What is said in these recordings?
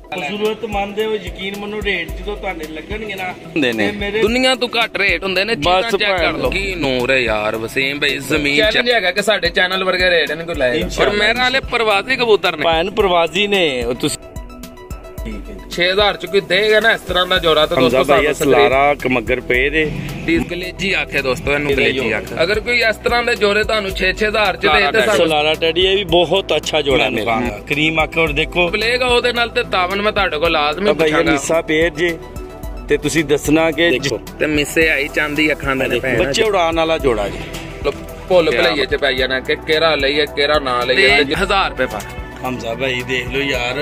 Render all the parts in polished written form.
ਜਰੂਰਤਮੰਦ ਹੋ ਯਕੀਨ ਮੰਨੋ ਰੇਟ ਜਦੋਂ ਤੁਹਾਡੇ ਲੱਗਣਗੇ ਨਾ ਦੁਨੀਆ ਤੋਂ ਘੱਟ ਰੇਟ ਹੁੰਦੇ ਨੇ ਚੀਜ਼ਾਂ ਚੈੱਕ ਕਰ ਲਓ ਕੀ ਨੂਰ ਹੈ ਯਾਰ ਵਸੀਮ ਭਾਈ ਜ਼ਮੀਨ ਚੈਲੰਜ ਹੈਗਾ ਕਿ ਸਾਡੇ ਚੈਨਲ ਵਰਗੇ ਰੇਟ ਨਹੀਂ ਕੋਈ ਲਾਏਗਾ ਔਰ ਮੇਰੇ ਨਾਲੇ ਪ੍ਰਵਾਸੀ ਕਬੂਤਰ ਨੇ ਭੈਣ ਪ੍ਰਵਾਸੀ ਨੇ ਤੁਸੀਂ 6000 ਚ ਕੋਈ ਦੇਗਾ ਨਾ ਇਸ ਤਰ੍ਹਾਂ ਦਾ ਜੋੜਾ ਤਾਂ ਦੋਸਤੋ ਭਾਈ ਸਲਾਰਾ ਕਮਗਰ ਪਏ ਦੇ ਗਲੇਜੀ ਆਖੇ ਦੋਸਤੋ ਇਹਨੂੰ ਗਲੇਜੀ ਆਖ ਅਗਰ ਕੋਈ ਇਸ ਤਰ੍ਹਾਂ ਦੇ ਜੋੜੇ ਤੁਹਾਨੂੰ 6-6000 ਚ ਦੇ ਤੇ ਸਲਾਰਾ ਟੈਡੀ ਇਹ ਵੀ ਬਹੁਤ ਅੱਛਾ ਜੋੜਾ ਮੇਰਾ ਕਰੀਮ ਆਖੇ ਔਰ ਦੇਖੋ ਪਲੇਗਾ ਉਹਦੇ ਨਾਲ ਤੇ ਤਾਵਨ ਮੈਂ ਤੁਹਾਡੇ ਕੋਲ ਲਾਜ਼ਮੀ ਪੁੱਛਾਂਗਾ ਮਿੱਸਾ ਪੇਰ ਜੇ ਤੇ ਤੁਸੀਂ ਦੱਸਣਾ ਕਿ ਤੇ ਮਿੱਸੇ ਆਈ ਚਾਂਦੀ ਅੱਖਾਂ ਦੇ ਨੇ ਬੱਚੇ ਉਡਾਣ ਵਾਲਾ ਜੋੜਾ ਜੀ ਭੁੱਲ ਭਲਈਏ ਚ ਪੈ ਜਾਣਾ ਕਿ ਕਿਹੜਾ ਲਈਏ ਕਿਹੜਾ ਨਾ ਲਈਏ 1000 ਰੁਪਏ ਪਰ ਹਮਜ਼ਾ ਭਾਈ ਦੇਖ ਲਓ ਯਾਰ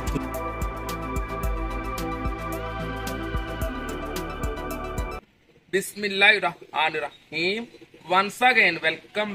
बिस्मिल्लाहिर्रहमानिर्रहीम वंस अगेन वेलकम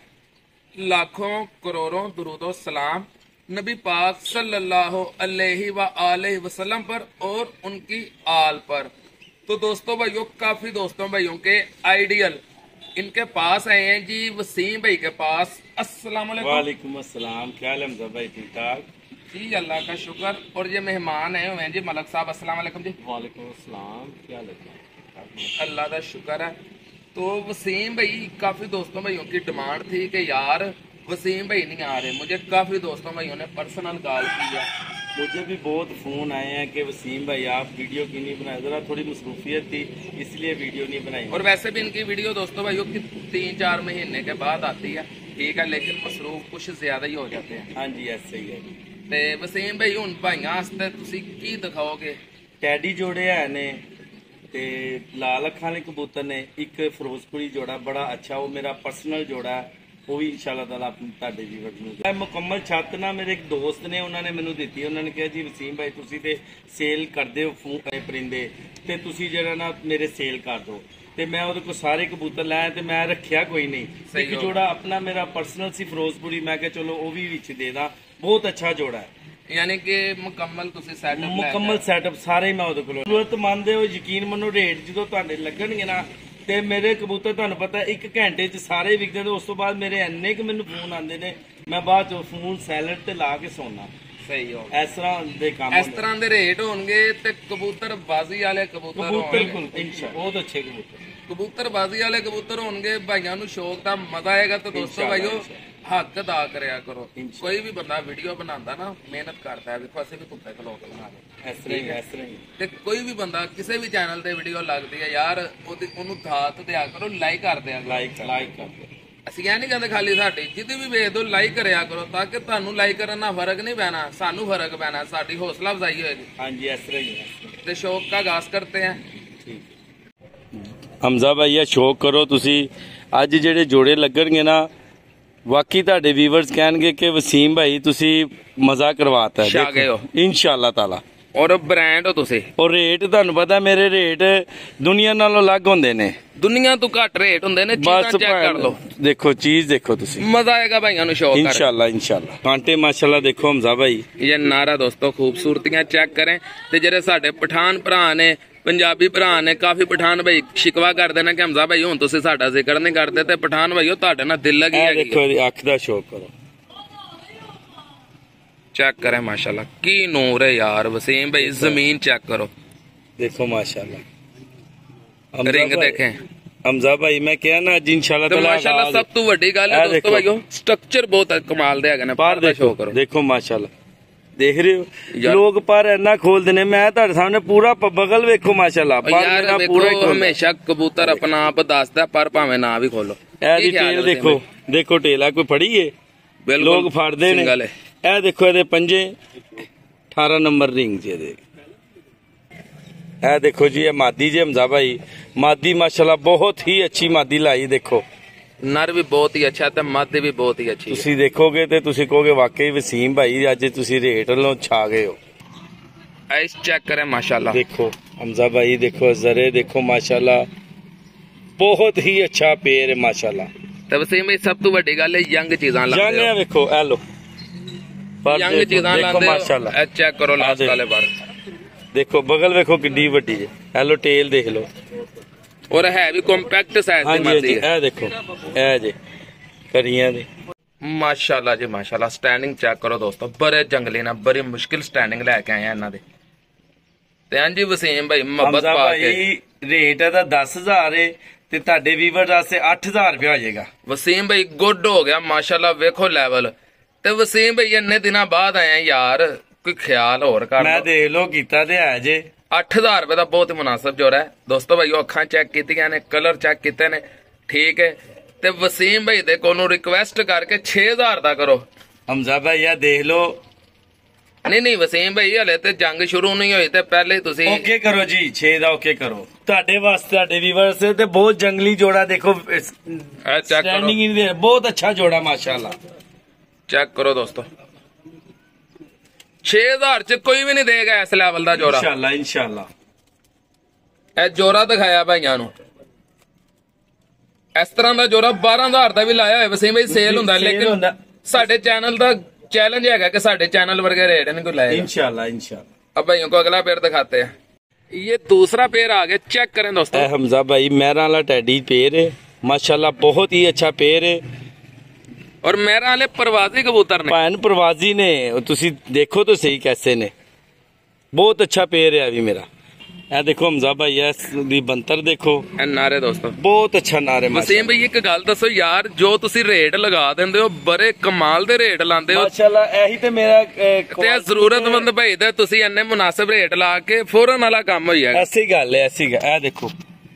बैक लाखों करोड़ों दुरूदो सलाम नबी पाक सल्लल्लाहु अलैहि वसल्लम पर और उनकी आल पर। तो दोस्तों भाइयों काफी दोस्तों भाइयों के आइडियल इनके पास आए हैं जी वसीम भाई के पास। अस्सलाम वालेकुम अस्सलाम, क्या हाल है भाई? ठीक ठाक जी, अल्लाह का शुक्र। और ये मेहमान आए हुए हैं जी मलक साहब। अस्सलाम वालेकुम जी। वालेकुम अस्सलाम, क्या हाल है? अल्लाह का शुक्र है। तो वसीम भाई काफी दोस्तों भाइयों की डिमांड थी कि यार वसीम भाई नहीं आ रहे। मुझे काफी दोस्तों भाइयों ने पर्सनल कॉल की है, मुझे भी बहुत फोन आए हैं कि वसीम भाई आप वीडियो क्यों नहीं बनाए, जरा थोड़ी मसरूफियत थी इसलिए वीडियो नहीं बनाई। और वैसे भी इनकी वीडियो दोस्तों भाइयों की 3-4 महीने के बाद आती है, ठीक है, लेकिन मसरूफ कुछ ज्यादा ही हो जाते हैं। हाँ जी ऐसे ही है। ते वसीम भाई हुण भाइयां वास्ते तुसीं की दिखाओगे? टैडी जोड़े है ने ते लाल अखां वाले कबूतर ने, एक फिरोजपुरी जोड़ा बड़ा अच्छा, वो मेरा पर्सनल जोड़ा है, वो भी इंशाल्लाह ताला तुहाडे व्यूअर्स नूं मुकम्मल छत ना मेरे एक दोस्त ने उन्होंने मैनू दी। उन्होंने कहा जी वसीम भाई तुसीं ते सेल करदे हो परिंदे ते तुसीं जिहड़ा ना मेरे सेल कर दो। ते मैं उहदे कोल सारे कबूतर लाए ते मैं रखिया कोई नहीं, एक जोड़ा अपना मेरा पर्सनल सी फिरोजपुरी, मैं कहा चलो वो भी विच दे दा, बहुत अच्छा जोड़ा है। यानी कि मुकम्मल सेटअप मुकम्मल सेटअप सारे मैं उहदे कोलों जरूरतमंद हो यकीन मनो रेट जो तुहाडे लगणगे ना ते मेरे कबूतर तुहानू पता 1 घंटे च सारे विक जांदे। उस तो बाद मेरे इन्ने कि मैनू फोन आंदे ने, मैं बाद चो फोन साइलेंट ते ला के सोना। सही हो, इस तरह दे काम, इस तरह दे रेट होणगे ते कबूतर बाजी वाले कबूतर बिल्कुल इंशाअल्लाह बहुत अच्छे कबूतर बाजी वाले कबूतर होणगे। भाइयों नू शौक दा मजा आएगा। तो दोस्तों भाइयों हक अदा करया करो। कोई भी बंदा वीडियो बनांदा ना मेहनत करता है, देखो असीं भी धुप्पे खलो के बना ते कोई भी बंदा किसी भी चैनल ते वीडियो लगदी है यार ओनू दात दिया करो, लाइक कर दिया करो। लाइक कर ਅਸੀਂ ਇਹ ਨਹੀਂ ਕਹਿੰਦੇ ਖਾਲੀ ਸਾਡੀ ਜਿੱਦੀ ਵੀ ਵੇਖ ਦੋ ਲਾਈਕ ਕਰਿਆ ਕਰੋ ਤਾਂ ਕਿ ਤੁਹਾਨੂੰ ਲਾਈਕ ਕਰਨ ਨਾਲ ਫਰਕ ਨਹੀਂ ਪੈਣਾ, ਸਾਨੂੰ ਫਰਕ ਪੈਣਾ, ਸਾਡੀ ਹੌਸਲਾ ਅਫਜ਼ਾਈ ਹੋਏਗੀ। ਹਾਂਜੀ ਇਸ ਤਰ੍ਹਾਂ ਹੀ ਹੈ। ਤੇ ਸ਼ੌਕ ਦਾ ਆਗਾਜ਼ करते हैं। ਹਮਜ਼ਾ ਭਾਈਆ ਸ਼ੌਕ ਕਰੋ ਤੁਸੀਂ, ਅੱਜ ਜਿਹੜੇ ਜੋੜੇ ਲੱਗਣਗੇ ਨਾ ਵਾਕਈ ਤੁਹਾਡੇ ਵੀਵਰਸ ਕਹਿਣਗੇ ਕਿ ਵਸੀਮ ਭਾਈ ਤੁਸੀਂ ਮਜ਼ਾ ਕਰਵਾਤਾ ਹੈ। ਛਾ ਗਏ ਹੋ ਇਨਸ਼ਾਅੱਲਾ ਤਾਲਾ। और ब्रांड हो तुसी और रेट ਤੁਹਾਨੂੰ ਪਤਾ ਮੇਰੇ ਰੇਟ ਦੁਨੀਆ ਨਾਲੋਂ ਅਲੱਗ ਹੁੰਦੇ ਨੇ, दुनिया तो घट रेट होंगे ने। चीज़ां चेक कर लो, देखो चीज देखो तुसी, मजा आएगा भाइयों नु शौक। इंशाल्लाह इंशाल्लाह। कांटे माशाल्लाह देखो हमजा भाई, ये नारा दोस्तों खूबसूरतियां चेक करें। ते जेरे साडे पठान भरा ने, पंजाबी भरा ने, काफी पठान भाई शिकवा करदे ने कि हमजा भाई हुण तुसी साडा जिक्र नहीं करदे। ते पठान भाईओ तुहाडे नाल दिल लगी है। देखो अख दा शौक करो, चेक करें माशाल्लाह की नूर है यार। वसीम भाई जमीन चेक करो, देखो माशाल्लाह। रिंग देखें हमजा भाई, मैं क्या ना अज इंशाल्लाह ताला माशाल्लाह सब तो बड़ी गल है दोस्तों भाइयों स्ट्रक्चर बहुत कमाल दे है। पर देखो करो, देखो माशाल्लाह देख रहे हो लोग पर इन्ना खोलते ने, मैं तुहाडे सामने पूरा बगल वेखो माशाल्लाह। पर मेरा पूरा हमेशा कबूतर अपना आप दसदा पर भावें ना भी खोलो। ए टेल देखो, देखो टेला कोई फड़ी है लोग फड़दे ने। ए देखो ਇਹਦੇ पंजे 18 नंबर रिंग जे दे। ए देखो जी ये मादी जी हमजा भाई, मादी माशाल्लाह बहुत ही अच्छी मादी लाई। देखो नर भी बहुत ही अच्छा है, मादी भी बहुत ही अच्छी। तुसी देखोगे ते तुसी कहोगे वाकई वसीम भाई अज तुसी रेट लो छा गए हो। ऐस चेक करें माशाल्लाह, देखो हमजा भाई, देखो जरे देखो माशाल्लाह बहुत ही अच्छा पेड़ है माशाल्लाह। ते वसीम भाई सब तो बड़ी गल है यंग चीज़ां लांदे हो। देखो ए लो यंग चीज़ां लांदे हो माशाल्लाह। चेक करो लास्ट वाले बार, देखो बगल देखो किड्डी वड्डी है। हेलो टेल देख लो, और है भी कॉम्पैक्ट साइज दी मादी है। ए देखो ए जे करियां दे ਮਾਸ਼ਾਅੱਲਾ ਜੀ ਮਾਸ਼ਾਅੱਲਾ। ਸਟੈਂਡਿੰਗ ਚੈੱਕ ਕਰੋ ਦੋਸਤੋ, ਬੜੇ ਜੰਗਲੀ ਨਾਲ ਬੜੀ ਮੁਸ਼ਕਿਲ ਸਟੈਂਡਿੰਗ ਲੈ ਕੇ ਆਏ ਆ ਇਹਨਾਂ ਦੇ। ਤੇ ਹਾਂਜੀ ਵਸੀਮ ਭਾਈ ਮੁਹੱਬਤ ਹਮਜ਼ਾ ਪਾ ਕੇ ਭਾਈ ਰੇਟ ਇਹਦਾ 10,000 ਏ ਤੇ ਤੁਹਾਡੇ ਵੀਵਰ ਵਾਸਤੇ 8,000 ਰੁਪਇਆ ਹੋ ਜਾਏਗਾ। ਵਸੀਮ ਭਾਈ ਗੁੱਡ ਹੋ ਗਿਆ ਮਾਸ਼ਾਅੱਲਾ, ਵੇਖੋ ਲੈਵਲ। ਤੇ ਵਸੀਮ ਭਾਈ ਇੰਨੇ ਦਿਨਾਂ ਬਾਅਦ ਆਏ ਆ ਯਾਰ, ਕੋਈ ਖਿਆਲ ਹੋਰ ਕਰ ਮੈਂ ਲਓ। ਦੇਖ ਲੋ ਕੀਤਾ ਤੇ ਹੈ ਜੇ 8000 ਰੁਪਏ ਦਾ ਬਹੁਤ ਹੀ ਮੁਨਾਸਬ ਜੋੜਾ ਹੈ ਦੋਸਤੋ ਭਾਈਓ। ਅੱਖਾਂ ਚੈੱਕ ਕੀਤੀਆਂ ਨੇ, ਕਲਰ ਚੈੱਕ ਕੀਤੇ ਨੇ, ਠੀਕ ਹੈ। ਤੇ ਵਸੀਮ ਭਾਈ ਦੇ ਕੋਲੋਂ ਰਿਕਵੈਸਟ ਕਰਕੇ 6000 ਦਾ ਕਰੋ। ਹਮਜ਼ਾ ਭਾਈ ਆ ਦੇਖ ਲੋ। ਨਹੀਂ ਵਸੀਮ ਭਾਈ ਹਲੇ ਤੇ ਜੰਗ ਸ਼ੁਰੂ ਨਹੀਂ ਹੋਈ ਤੇ ਪਹਿਲੇ ਹੀ ਤੁਸੀਂ ਓਕੇ ਕਰੋ ਜੀ, 6 ਦਾ ਓਕੇ ਕਰੋ ਤੁਹਾਡੇ ਵਾਸਤੇ, ਤੁਹਾਡੇ ਵੀਵਰ ਸੇ। ਤੇ ਬਹੁਤ ਜੰਗਲੀ ਜੋੜਾ ਦੇਖੋ, ਚੈੱਕ ਕਰੋ, ਸਟੈਂਡਿੰਗ ਇਨ ਦੇ ਬਹੁਤ ਅੱਛਾ ਜੋੜਾ ਮਾਸ਼ਾਅੱਲਾ। ਚੈੱਕ ਕਰੋ ਦੋਸਤੋ। 6000 ਚ ਕੋਈ ਵੀ ਨਹੀਂ ਦੇਗਾ ਇਸ ਲੈਵਲ ਦਾ ਜੋੜਾ। ਇਨਸ਼ਾਅੱਲਾ ਇਨਸ਼ਾਅੱਲਾ। ਇਹ ਜੋੜਾ ਦਿਖਾਇਆ ਭਾਈਆਂ ਨੂੰ। ਇਸ ਤਰ੍ਹਾਂ ਦਾ ਜੋੜਾ 12000 ਦਾ ਵੀ ਲਾਇਆ ਹੋਇਆ ਵਸੀਮ ਭਾਈ, ਸੇਲ ਹੁੰਦਾ। ਲੇਕਿਨ ਸਾਡੇ ਚੈਨਲ ਦਾ चैलेंज है कि साढ़े चैनल वर्गे रेट नहीं कोई लाएगा। इंशाल्लाह इंशाल्लाह। अब भाइयों को अगला पेड़ दिखाते हैं। ये दूसरा पेड़ आ गया, चेक करें दोस्तों। हमजा भाई मेरा वाला टैडी पेड़ है माशाल्लाह, बहुत ही अच्छा पेड़ है। और मेरा वाले प्रवासी कबूतर ने भैन प्रवासी ने, तुसी देखो तो सही कैसे ने, बहुत अच्छा पेड़ है अभी मेरा। ਇਹ ਦੇਖੋ ਹਮਜ਼ਾ ਭਾਈ ਇਸ ਦੀ ਬੰਤਰ ਦੇਖੋ, ਇਹ ਨਾਰੇ ਦੋਸਤੋ ਬਹੁਤ ਅੱਛਾ ਨਾਰੇ। ਵਸੀਮ ਭਾਈ ਇੱਕ ਗੱਲ ਦੱਸੋ ਯਾਰ, ਜੋ ਤੁਸੀਂ ਰੇਟ ਲਗਾ ਦਿੰਦੇ ਹੋ ਬੜੇ ਕਮਾਲ ਦੇ ਰੇਟ ਲਾਉਂਦੇ ਹੋ ਮਾਸ਼ਾਅੱਲਾ। ਇਹੀ ਤੇ ਮੇਰਾ ਤੇ ਜ਼ਰੂਰਤਮੰਦ ਭਾਈ ਦਾ ਤੁਸੀਂ ਇੰਨੇ ਮੁਨਾਸਿਬ ਰੇਟ ਲਾ ਕੇ ਫੌਰਨ ਵਾਲਾ ਕੰਮ ਹੋਈ ਹੈ। ਐਸੀ ਗੱਲ ਹੈ, ਐਸੀ ਗੱਲ। ਇਹ ਦੇਖੋ